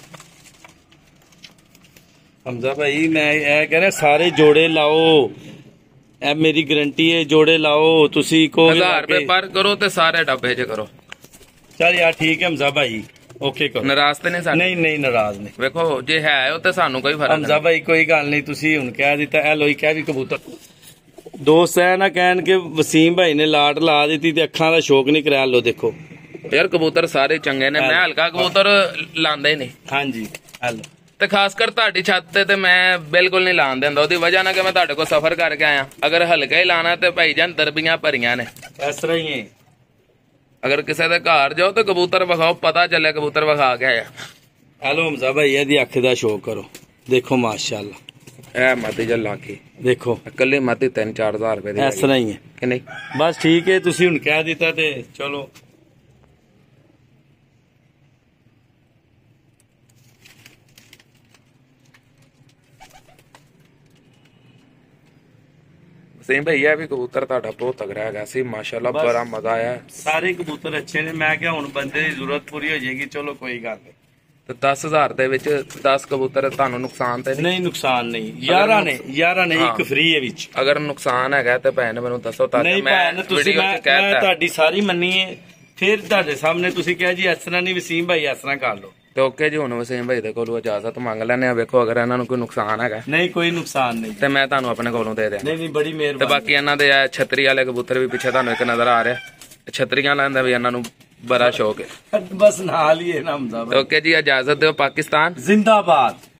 ਹਮਜ਼ਾ ਭਾਈ ਮੈਂ ਇਹ ਕਹਿ ਰਿਹਾ ਸਾਰੇ ਜੋੜੇ ਲਾਓ, ਇਹ ਮੇਰੀ ਗਾਰੰਟੀ ਹੈ, ਜੋੜੇ ਲਾਓ। ਤੁਸੀਂ ਕੋ 1000 ਰੁਪਏ ਪਰ ਕਰੋ ਤੇ ਸਾਰੇ ਡੱਬੇ 'ਚ ਕਰੋ। ਚੱਲ ਯਾਰ ਠੀਕ ਹੈ ਹਮਜ਼ਾ ਭਾਈ, ਓਕੇ ਕਰੋ। ਨਾਰਾਜ਼ ਤੇ ਨਹੀਂ ਸਾਡੇ? ਨਹੀਂ ਨਹੀਂ ਨਾਰਾਜ਼ ਨਹੀਂ। ਵੇਖੋ ਜੇ ਹੈ ਉਹ ਤੇ ਸਾਨੂੰ ਕੋਈ ਫਰਕ ਹਮਜ਼ਾ ਨਹੀਂ। ਭਾਈ ਕੋਈ ਗੱਲ ਨਹੀਂ, ਤੁਸੀਂ ਹੁਣ ਕਹਿ ਦਿੱਤਾ, ਇਹ ਲੋਈ ਕਹਿ ਵੀ ਕਬੂਤਰ। ਦੋਸਤ ਐ ਨਾ ਕਹਿਣ ਕਿ ਵਸੀਮ ਭਾਈ ਨੇ ਲਾਟ ਲਾ ਦਿੱਤੀ ਤੇ ਅੱਖਾਂ ਦਾ ਸ਼ੌਕ ਨਹੀਂ ਕਰਾਇਆ। ਲੋ ਦੇਖੋ ਯਾਰ ਕਬੂਤਰ ਸਾਰੇ ਚੰਗੇ ਨੇ, ਮੈਂ ਹਲਕਾ ਕਬੂਤਰ ਲਾਂਦਾ ਹੀ ਨਹੀਂ। ਹਾਂਜੀ ਹੈਲੋ। ਤੇ ਖਾਸ ਕਰ ਤੁਹਾਡੀ ਛੱਤ ਤੇ ਮੈਂ ਬਿਲਕੁਲ ਨਹੀਂ ਲਾਣ ਦਿੰਦਾ, ਉਹਦੀ ਵਜ੍ਹਾ ਨਾਲ ਕਿ ਮੈਂ ਤੁਹਾਡੇ ਕੋਲ ਸਫ਼ਰ ਕਰਕੇ ਆਇਆ। ਅਗਰ ਹਲਕਾ ਹੀ ਲਾਣਾ ਤੇ ਭਾਈ ਜਾਨ ਦਰਬੀਆਂ ਭਰੀਆਂ ਨੇ। ਇਸ ਤਰ੍ਹਾਂ ਹੀ ਹੈ। ਅਗਰ ਕਿਸੇ ਦੇ ਘਰ ਜਾਓ ਤੇ ਕਬੂਤਰ ਵਿਖਾਓ, ਪਤਾ ਚੱਲੇ ਕਬੂਤਰ ਵਿਖਾ ਕੇ ਆਇਆ। ਹੈਲੋ ਹਮਜ਼ਾ ਭਾਈ ਇਹਦੀ ਅੱਖ ਦਾ ਸ਼ੌਕ ਕਰੋ, ਦੇਖੋ ਮਾਸ਼ਾਅੱਲਾ। ਇਹ ਮਾਤੀ ਜਲ ਲਾਕੀ ਦੇਖੋ ਇਕੱਲੇ ਮਾਤੀ 3-4 ਹਜ਼ਾਰ ਰੁਪਏ ਦੀ ਇਸ ਤਰ੍ਹਾਂ ਹੀ ਹੈ। ਕਿ ਨਹੀਂ? ਬਸ ਠੀਕ ਹੈ, ਤੁਸੀਂ ਹੁਣ ਕਹਿ ਦਿੱਤਾ ਤੇ ਚਲੋ। ਵਸੀਮ ਭਈਆ ਵੀ ਕਬੂਤਰ ਤੁਹਾਡਾ ਬਹੁਤ ਤਗੜਾ ਹੈਗਾ ਸੀ ਮਾਸ਼ਾਅੱਲਾ, ਬੜਾ ਮਜ਼ਾ ਆਇਆ। ਸਾਰੇ ਕਬੂਤਰ ਅੱਛੇ ਨੇ। ਮੈਂ ਕਿਹਾ ਹੁਣ ਬੰਦੇ ਦੀ ਜ਼ਰੂਰਤ ਪੂਰੀ ਹੋ ਜਾਏਗੀ। ਚਲੋ ਕੋਈ ਗੱਲ ਨਹੀਂ। ਤੇ 10,000 ਦੇ ਵਿੱਚ 10 ਕਬੂਤਰ ਤੁਹਾਨੂੰ ਨੁਕਸਾਨ ਤੇ ਨਹੀਂ? ਨਹੀਂ ਨੁਕਸਾਨ ਨਹੀਂ। 11 ਨੇ ਇੱਕ ਫ੍ਰੀ ਹੈ ਵਿੱਚ। ਅਗਰ ਨੁਕਸਾਨ ਹੈਗਾ ਤੇ ਭੈਣ ਮੈਨੂੰ ਦੱਸੋ ਤਾਂ ਨਹੀਂ ਮੈਂ ਭੈਣ ਤੁਸੀਂ, ਵੀਡੀਓ 'ਚ ਮੈਂ ਕਹਿਤਾ ਤੁਹਾਡੀ ਸਾਰੀ ਮੰਨੀ ਹੈ। ਫਿਰ ਤੁਹਾਡੇ ਸਾਹਮਣੇ ਤੁਸੀਂ ਕਿਹਾ ਜੀ ਇਸ ਤਰ੍ਹਾਂ ਨਹੀਂ ਵਸੀਮ ਭਾਈ, ਇਸ ਤਰ੍ਹਾਂ ਕਰ ਲਓ। ਤੇ ਓਕੇ ਜੀ, ਹੁਣ ਵਸੀਮ ਭਾਈ ਦੇ ਕੋਲੋਂ ਇਜਾਜ਼ਤ ਮੰਗ ਲੈਣੇ ਆ। ਵੇਖੋ ਅਗਰ ਇਹਨਾਂ ਨੂੰ ਕੋਈ ਨੁਕਸਾਨ ਹੈਗਾ ਨਹੀਂ ਕੋਈ ਨੁਕਸਾਨ ਨਹੀਂ। ਤੇ ਮੈਂ ਤੁਹਾਨੂੰ ਆਪਣੇ ਕੋਲੋਂ ਦੇ ਦਿਆਂ। ਨਹੀਂ ਨਹੀਂ ਬੜੀ ਤੇ ਮਿਹਰਬਾਨੀ। ਬਾਕੀ ਇਹਨਾਂ ਦੇ ਆ ਛਤਰੀ ਵਾਲੇ ਕਬੂਤਰ ਵੀ ਪਿੱਛੇ ਤੁਹਾਨੂੰ ਇੱਕ ਨਜ਼ਰ ਆ ਰਿਹਾ। ਛਤਰੀਆਂ ਲੈਣ ਦਾ ਵੀ ਇਹਨਾਂ ਨੂੰ ਬੜਾ ਸ਼ੌਕ ਹੈ। ਬਸ ਨਾਲ ਹੀ ਹੈ ਨਾ ਹਮਜ਼ਾ ਤੇ ਭਾਈ। ਓਕੇ ਜੀ, ਇਜਾਜ਼ਤ ਦਿਓ। ਪਾਕਿਸਤਾਨ ਜ਼ਿੰਦਾਬਾਦ।